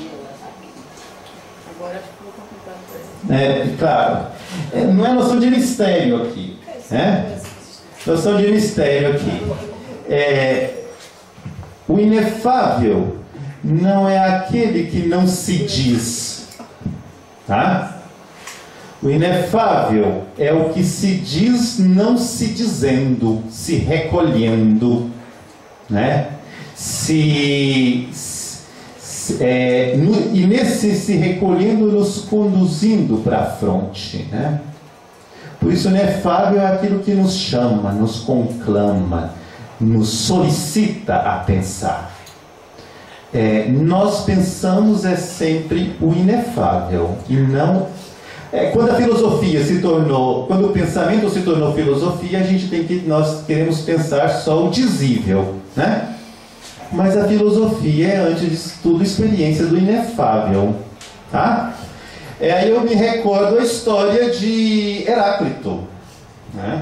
Agora ficou complicado. É, claro. É, não é noção de mistério aqui, né? Noção de mistério aqui. É, o inefável não é aquele que não se diz, tá? O inefável é o que se diz não se dizendo, se recolhendo, né? Se, se é, no, e nesse se recolhendo nos conduzindo para a fronte, né? Por isso, o inefável é aquilo que nos chama, nos conclama, nos solicita a pensar. É, nós pensamos é sempre o inefável e não... É, quando a filosofia se tornou, quando o pensamento se tornou filosofia, a gente tem que, nós queremos pensar só o dizível, né? Mas a filosofia é, antes de tudo, experiência do inefável, tá? É, aí eu me recordo a história de Heráclito, né?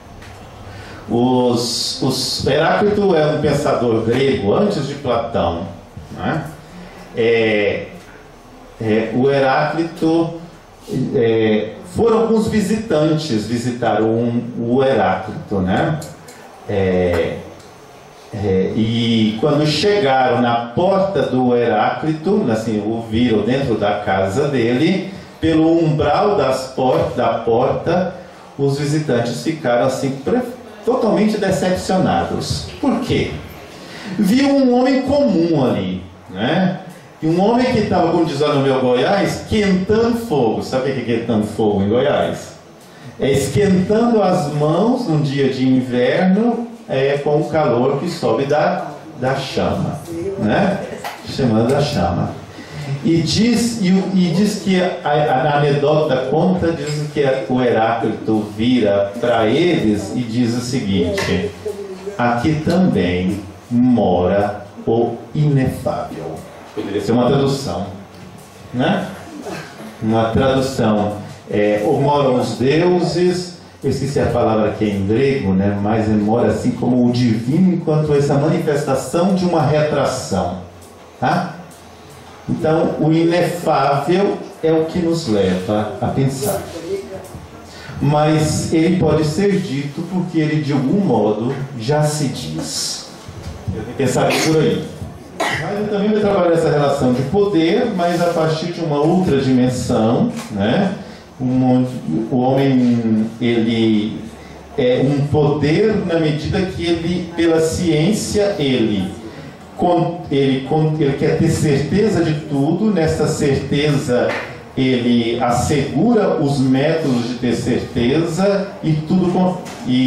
Os, os, Heráclito é um pensador grego antes de Platão, né? É, é, o Heráclito, é, foram alguns visitantes visitar um, o Heráclito, né? É, é, e quando chegaram na porta do Heráclito, assim, o viram dentro da casa dele, pelo umbral das por da porta, os visitantes ficaram assim totalmente decepcionados. Por quê? Viu um homem comum ali, né? E um homem que estava, como diz lá no meu Goiás, esquentando fogo. Sabe o que é esquentando fogo em Goiás? É esquentando as mãos num dia de inverno, é, com o calor que sobe da, da chama, né? Chamando da chama. E diz, e, e diz que a, a anedota conta, diz que o Heráclito vira para eles e diz o seguinte: aqui também mora o inefável. Poderia ser uma tradução, né? Uma tradução. É, ou moram os deuses, eu esqueci a palavra aqui em grego, né? Mas mora assim como o divino, enquanto essa manifestação de uma retração, tá? Então, o inefável é o que nos leva a pensar. Mas ele pode ser dito porque ele, de algum modo, já se diz. Eu tenho que pensar por aí. Mas eu também vou trabalhar essa relação de poder, mas a partir de uma outra dimensão, né? Um, o homem, ele é um poder na medida que ele, pela ciência, ele... Ele, ele quer ter certeza de tudo. Nessa certeza ele assegura os métodos de ter certeza e tudo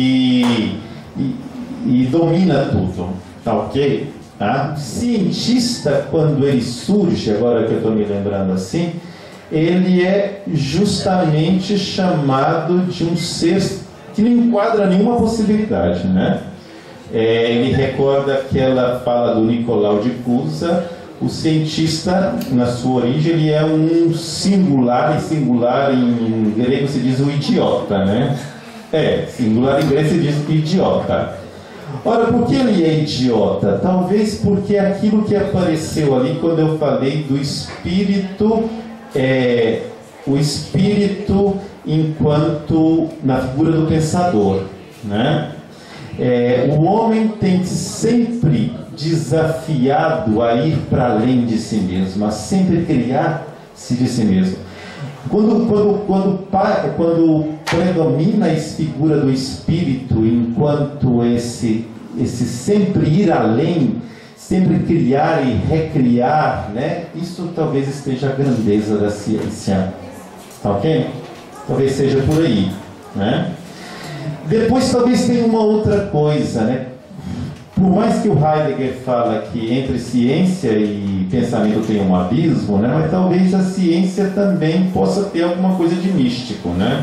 e, e, e domina tudo, tá ok? Tá? O cientista, quando ele surge, agora que eu estou me lembrando assim, ele é justamente chamado de um ser que não enquadra nenhuma possibilidade, né? É, ele recorda aquela fala do Nicolau de Cusa. O cientista, na sua origem, ele é um singular, e singular em grego se diz o idiota, né? É, singular em grego se diz idiota. Ora, por que ele é idiota? Talvez porque aquilo que apareceu ali quando eu falei do espírito, é, o espírito enquanto na figura do pensador, né? É, o homem tem sempre desafiado a ir para além de si mesmo, a sempre criar-se de si mesmo. Quando, quando, quando, quando predomina a figura do espírito enquanto esse, esse sempre ir além, sempre criar e recriar, né? Isso talvez esteja a grandeza da ciência, ok? Talvez seja por aí, né? Depois talvez tenha uma outra coisa, né? Por mais que o Heidegger fala que entre ciência e pensamento tem um abismo, né? Mas talvez a ciência também possa ter alguma coisa de místico, né?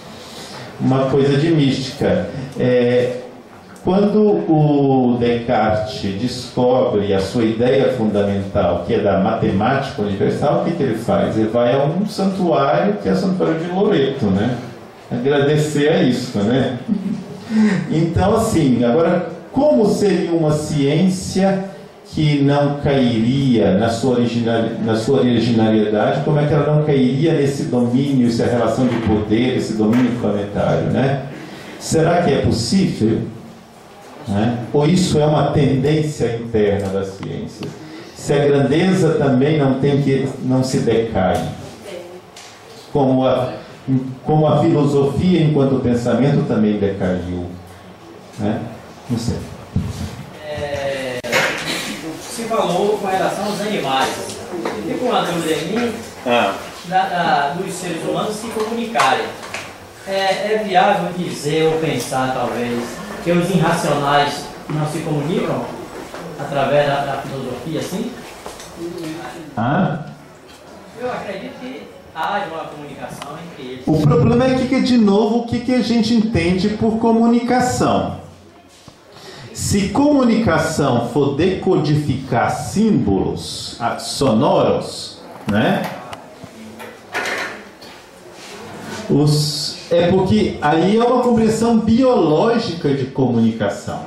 Uma coisa de mística. É, quando o Descartes descobre a sua ideia fundamental, que é da matemática universal, o que, que ele faz? Ele vai a um santuário, que é o Santuário de Loreto, né? Agradecer a isso, né? Então, assim, agora, como seria uma ciência que não cairia na sua, original, na sua originalidade? Como é que ela não cairia nesse domínio, essa relação de poder, esse domínio planetário, né? Será que é possível? Né? Ou isso é uma tendência interna da ciência? Se a grandeza também não tem que não se decai, como a como a filosofia enquanto pensamento também decaiu, né? Não sei. É, você falou com relação aos animais. Fica uma dúvida em mim, ah. da, da, dos seres humanos se comunicarem. É, é viável dizer ou pensar, talvez, que os irracionais não se comunicam através da, da filosofia, assim? Ah? Eu acredito que há uma comunicação entre eles. O problema é que, de novo, o que, que a gente entende por comunicação? Se comunicação for decodificar símbolos sonoros, né? Os, é porque aí é uma compreensão biológica de comunicação.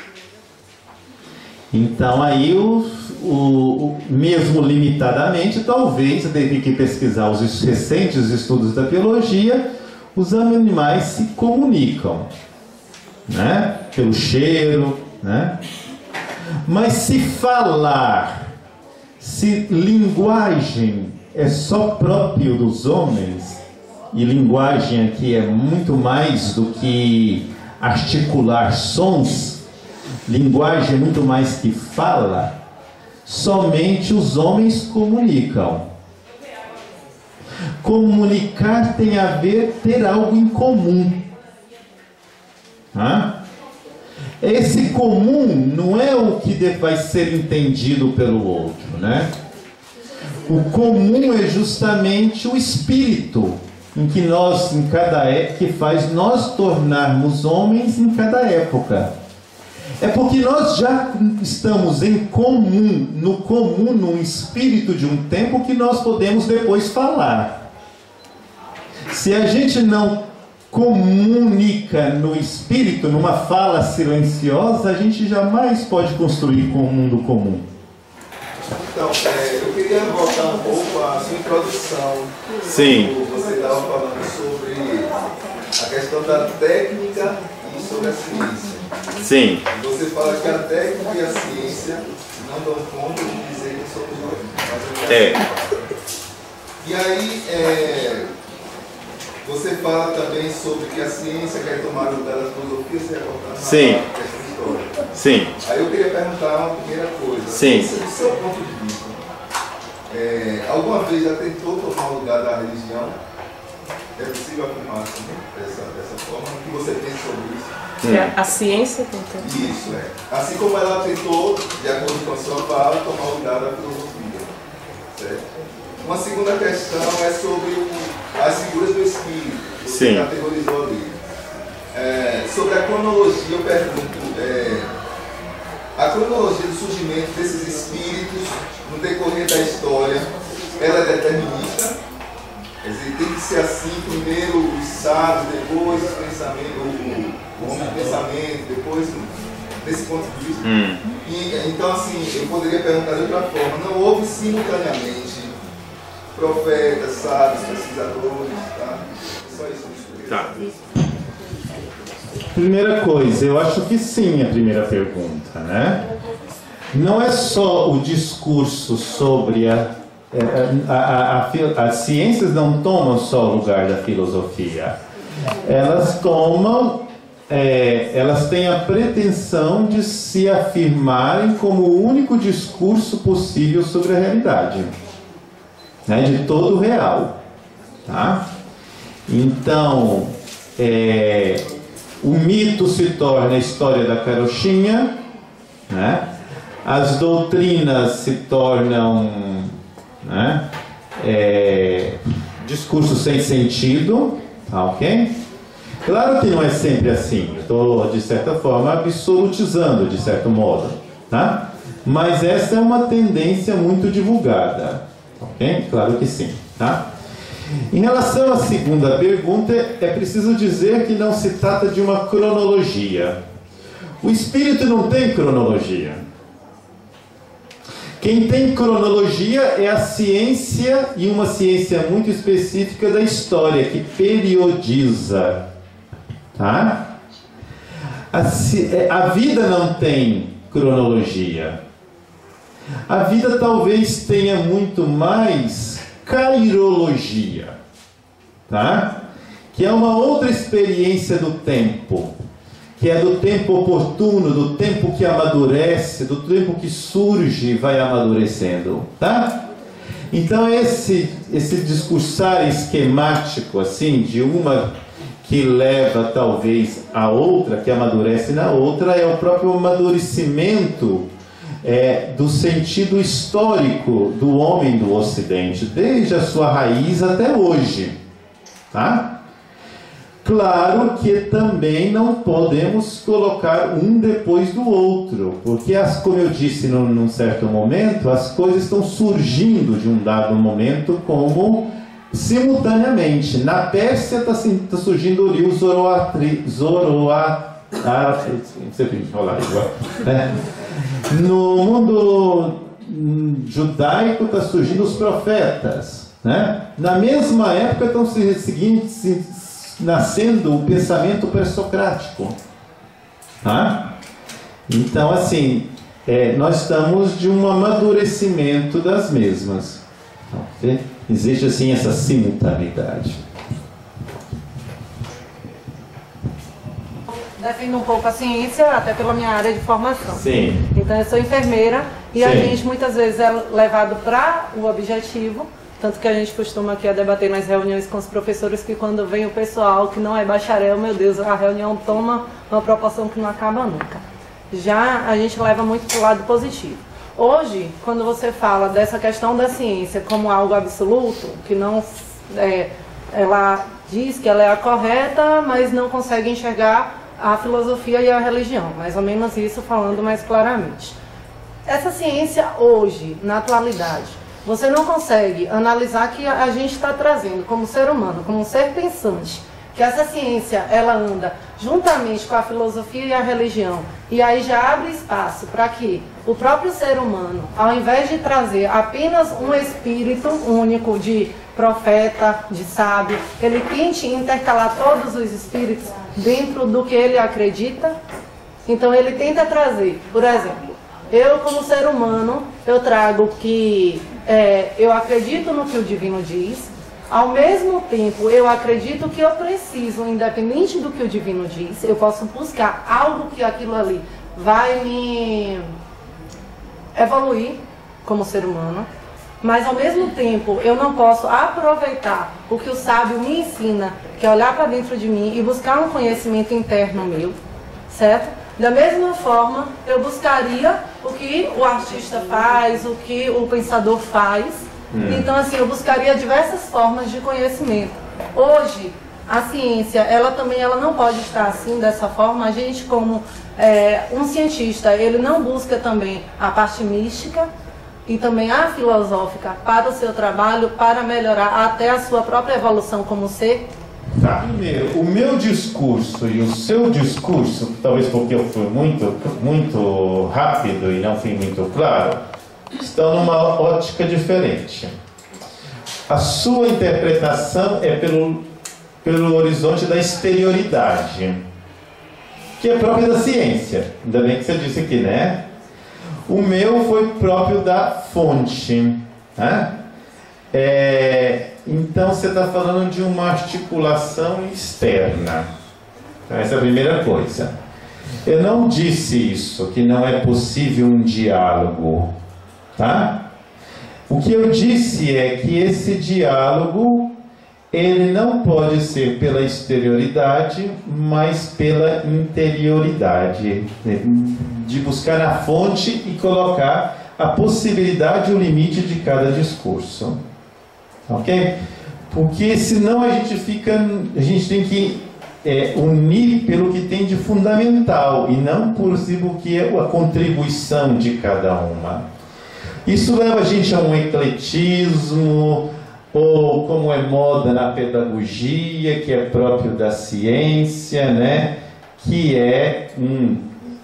Então aí o, o, o mesmo limitadamente, talvez você tenha que pesquisar os recentes estudos da biologia, os animais se comunicam, né? Pelo cheiro, né? Mas se falar, se linguagem é só próprio dos homens, e linguagem aqui é muito mais do que articular sons, linguagem é muito mais que fala, somente os homens comunicam. Comunicar tem a ver ter algo em comum. Hã? esse comum não é o que vai ser entendido pelo outro, né? O comum é justamente o espírito em que nós, em cada época, que faz nós tornarmos homens em cada época. É porque nós já estamos em comum, no comum, no espírito de um tempo que nós podemos depois falar. Se a gente não comunica no espírito, numa fala silenciosa, a gente jamais pode construir com o mundo comum. Então, é, eu queria voltar um pouco à sua introdução. Sim. Você estava falando sobre a questão da técnica e sobre a ciência. Sim. Você fala que a técnica e a ciência não dão conta de dizer que somos nós. É. E aí, é, você fala também sobre que a ciência quer tomar o lugar da filosofia, você vai voltar na Sim. questão histórica. Sim. Aí eu queria perguntar uma primeira coisa. Sim. Do seu ponto de vista, é, alguma vez já tentou tomar o lugar da religião? É possível afirmar assim, dessa, dessa forma? O que você pensa sobre isso? Hum. A ciência tentou. Isso, é. Assim como ela tentou, de acordo com a sua fala, tomar o lugar da filosofia. Certo? Uma segunda questão é sobre o, as figuras do Espírito. Você Sim. categorizou ali. É, sobre a cronologia, eu pergunto, é, a cronologia do surgimento desses espíritos no decorrer da história, ela é determinista? Quer dizer, tem que ser assim, primeiro os sábios, depois os pensamentos, o, o homem do pensamento, depois, desse ponto de vista. Hum. E, então, assim, eu poderia perguntar de outra forma, não houve simultaneamente profetas, sábios, pesquisadores, tá? Só isso que eu Tá. Primeira coisa, eu acho que sim, a primeira pergunta, né? Não é só o discurso sobre a, a, a, a, a as ciências não tomam só o lugar da filosofia. Elas tomam, é, elas têm a pretensão de se afirmarem como o único discurso possível sobre a realidade, né? De todo o real, tá? Então, é, o mito se torna a história da carochinha, né? As doutrinas se tornam, né, é, discurso sem sentido, tá, ok? Claro que não é sempre assim, eu estou, de certa forma, absolutizando, de certo modo, tá? Mas essa é uma tendência muito divulgada, ok? Claro que sim, tá? Em relação à segunda pergunta, é preciso dizer que não se trata de uma cronologia. O espírito não tem cronologia. Quem tem cronologia é a ciência, e uma ciência muito específica da história, que periodiza. Tá? A, a vida não tem cronologia. A vida talvez tenha muito mais cairologia, tá? Que é uma outra experiência do tempo, que é do tempo oportuno, do tempo que amadurece, do tempo que surge e vai amadurecendo, tá? Então esse, esse discursar esquemático, assim, de uma que leva talvez a outra, que amadurece na outra, é o próprio amadurecimento É, do sentido histórico do homem do Ocidente, desde a sua raiz até hoje, tá? Claro que também não podemos colocar um depois do outro, porque, as, como eu disse num, num certo momento, as coisas estão surgindo de um dado momento como simultaneamente. Na Pérsia está tá surgindo ali o Zoroastri, Zoroastri, ah, não sei falar igual, né? No mundo judaico está surgindo os profetas, né? Na mesma época estão se seguindo, se, nascendo o pensamento pré-socrático, tá? Então, assim, é, nós estamos de um amadurecimento das mesmas, okay? Existe assim essa simultaneidade. Defendo um pouco a ciência, até pela minha área de formação. Sim. Então eu sou enfermeira e Sim. a gente muitas vezes é levado para o objetivo, tanto que a gente costuma aqui a debater nas reuniões com os professores que quando vem o pessoal que não é bacharel, meu Deus, a reunião toma uma proporção que não acaba nunca. já a gente leva muito para o lado positivo. Hoje, quando você fala dessa questão da ciência como algo absoluto, que não é, ela diz que ela é a correta, mas não consegue enxergar a filosofia e a religião, mais ou menos isso falando mais claramente. Essa ciência hoje, na atualidade, você não consegue analisar que a gente está trazendo como ser humano, como um ser pensante, que essa ciência ela anda juntamente com a filosofia e a religião, e aí já abre espaço para que o próprio ser humano, ao invés de trazer apenas um espírito único de profeta, de sábio, ele tente intercalar todos os espíritos dentro do que ele acredita. Então ele tenta trazer, por exemplo, eu como ser humano, eu trago que é, eu acredito no que o divino diz. Ao mesmo tempo, eu acredito que eu preciso, independente do que o divino diz, eu posso buscar algo que aquilo ali vai me evoluir como ser humano, mas ao mesmo tempo eu não posso aproveitar o que o sábio me ensina, que é olhar para dentro de mim e buscar um conhecimento interno meu, certo? Da mesma forma, eu buscaria o que o artista faz, o que o pensador faz. Então, assim, eu buscaria diversas formas de conhecimento. Hoje, a ciência, ela também ela não pode estar assim, dessa forma. A gente, como é, um cientista, ele não busca também a parte mística e também a filosófica para o seu trabalho, para melhorar até a sua própria evolução como ser. Tá. Primeiro, o meu discurso e o seu discurso, talvez porque eu fui muito, muito rápido e não fui muito claro, estão numa ótica diferente. A sua interpretação é pelo, pelo horizonte da exterioridade, que é próprio da ciência. Ainda bem que você disse aqui, né? O meu foi próprio da fonte, né? É, então você está falando de uma articulação externa. Essa é a primeira coisa. Eu não disse isso, que não é possível um diálogo. Tá? O que eu disse é que esse diálogo ele não pode ser pela exterioridade, mas pela interioridade, de buscar na fonte e colocar a possibilidade e o limite de cada discurso, ok? Porque senão a gente fica, a gente tem que é, unir pelo que tem de fundamental e não por o que é a contribuição de cada uma. Isso leva a gente a um ecletismo, ou como é moda na pedagogia, que é próprio da ciência, né? Que é um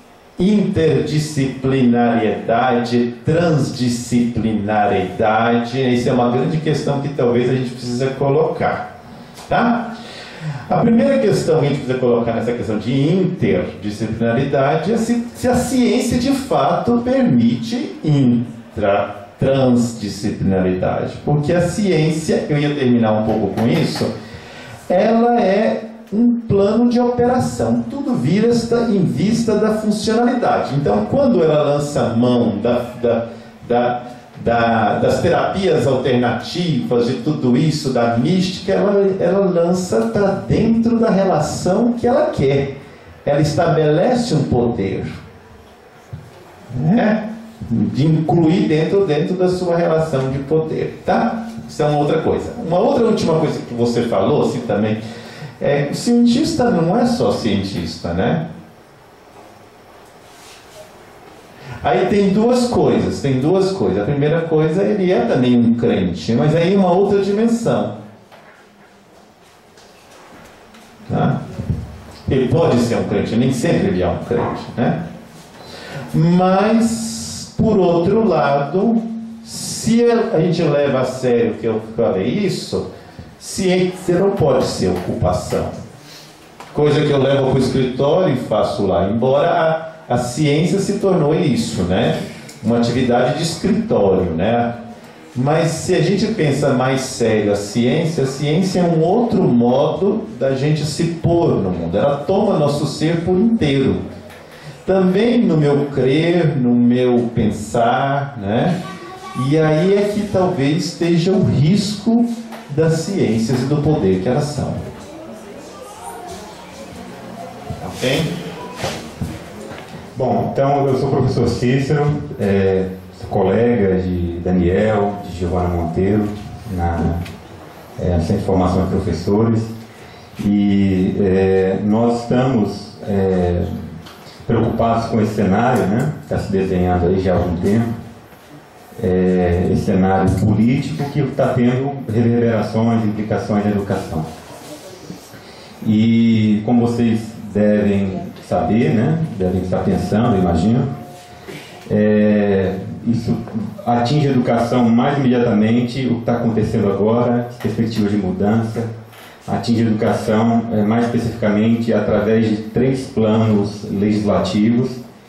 interdisciplinariedade, transdisciplinariedade. Isso é uma grande questão que talvez a gente precisa colocar, tá? A primeira questão que a gente precisa colocar nessa questão de interdisciplinaridade é se, se a ciência de fato permite inter transdisciplinaridade, porque a ciência, eu ia terminar um pouco com isso, ela é um plano de operação, tudo vira em vista da funcionalidade. Então, quando ela lança mão da, da, da, da, das terapias alternativas, de tudo isso, da mística, ela, ela lança para dentro da relação que ela quer, ela estabelece um poder, né? De incluir dentro, dentro da sua relação de poder, tá? Isso é uma outra coisa. Uma outra última coisa que você falou, assim, também, é que o cientista não é só cientista, né? Aí tem duas coisas, tem duas coisas. A primeira coisa, ele é também um crente, mas aí uma outra dimensão. Tá? Ele pode ser um crente, nem sempre ele é um crente, né? Mas por outro lado, se a gente leva a sério que eu falei isso, ciência não pode ser ocupação. Coisa que eu levo para o escritório e faço lá. Embora a, a ciência se tornou isso, né? Uma atividade de escritório, né? Mas se a gente pensa mais sério a ciência, a ciência é um outro modo da gente se pôr no mundo. Ela toma nosso ser por inteiro. Também no meu crer, no meu pensar, né? E aí é que talvez esteja o risco das ciências e do poder que elas são. Ok? Bom, então eu sou o professor Cícero, é, sou colega de Daniel, de Giovana Monteiro, na é, Centro de Formação de Professores, e é, nós estamos é, preocupados com esse cenário, né, que está se desenhando aí já há algum tempo, é, esse cenário político que está tendo reverberações, implicações na educação. E como vocês devem saber, né, devem estar pensando, eu imagino, é, isso atinge a educação mais imediatamente, o que está acontecendo agora, as perspectivas de mudança, atinge a educação é, mais especificamente através de três planos legislativos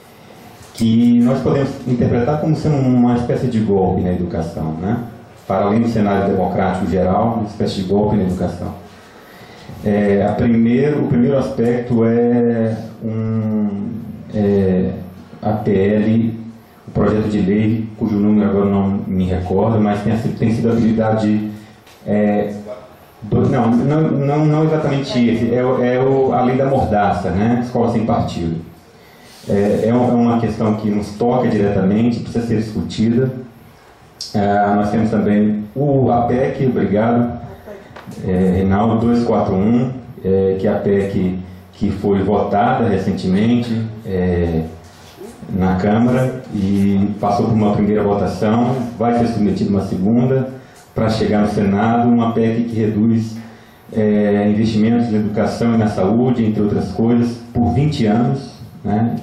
que nós podemos interpretar como sendo uma espécie de golpe na educação, né? Para além do cenário democrático geral, uma espécie de golpe na educação. É, a primeiro, o primeiro aspecto é, um, é a P L, o projeto de lei, cujo número agora não me recordo, mas tem, tem sido a habilidade... É, do, não, não, não, não exatamente esse, é, é o, a lei da mordaça, né? Escola sem partido. É, é uma questão que nos toca diretamente, precisa ser discutida. É, nós temos também o A P E C, obrigado, é, Reinaldo duzentos e quarenta e um, é, que é a P E C que foi votada recentemente é, na Câmara e passou por uma primeira votação, vai ser submetida uma segunda, para chegar no Senado, uma P E C que reduz é, investimentos na educação e na saúde, entre outras coisas, por vinte anos, né?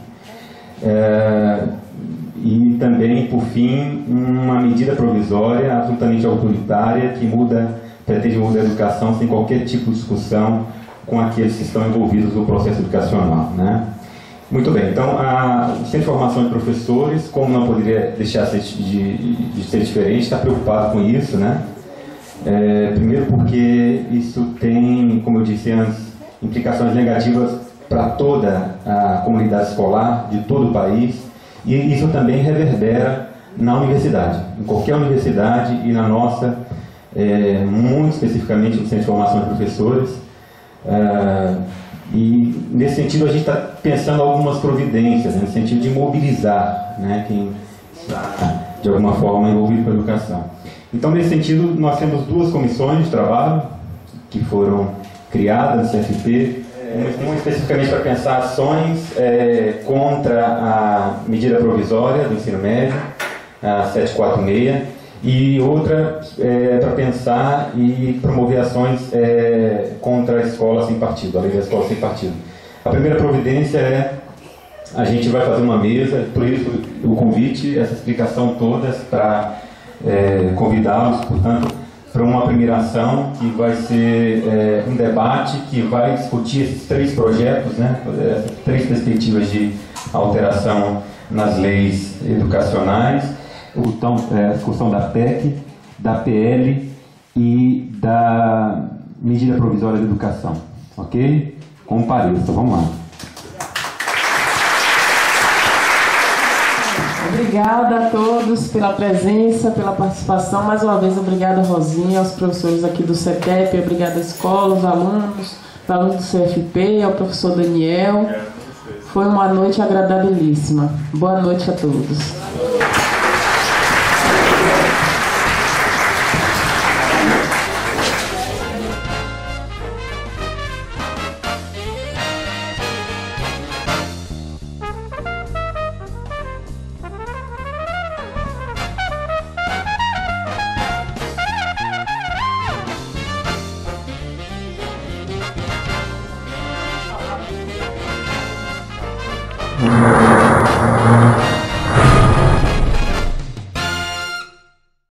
É, e também, por fim, uma medida provisória absolutamente autoritária que muda, pretende mudar a educação sem qualquer tipo de discussão com aqueles que estão envolvidos no processo educacional, né? Muito bem, então a, o Centro de Formação de Professores, como não poderia deixar de, de, de ser diferente, está preocupado com isso, né? É, primeiro porque isso tem, como eu disse antes, implicações negativas para toda a comunidade escolar de todo o país, e isso também reverbera na universidade, em qualquer universidade e na nossa, é, muito especificamente no Centro de Formação de Professores. É, e nesse sentido a gente está pensando algumas providências, né, no sentido de mobilizar, né, quem está de alguma forma envolvido com a educação. Então, nesse sentido, nós temos duas comissões de trabalho que foram criadas no C F P, uma especificamente para pensar ações é, contra a medida provisória do ensino médio, a setecentos e quarenta e seis, e outra é, para pensar e promover ações é, contra a escola sem partido, a lei da escola sem partido. A primeira providência é, a gente vai fazer uma mesa, por isso o convite, essa explicação toda para é, convidá-los, portanto, para uma primeira ação que vai ser é, um debate que vai discutir esses três projetos, né, essas três perspectivas de alteração nas leis educacionais, então, é, a discussão da P E C, da P L e da medida provisória de educação, ok? Compareça, vamos lá. Obrigada a todos pela presença, pela participação. Mais uma vez, obrigada, Rosinha, aos professores aqui do C E T E P, obrigada à escola, aos alunos, aos alunos do C F P, ao professor Daniel. Foi uma noite agradabilíssima. Boa noite a todos. Thank you.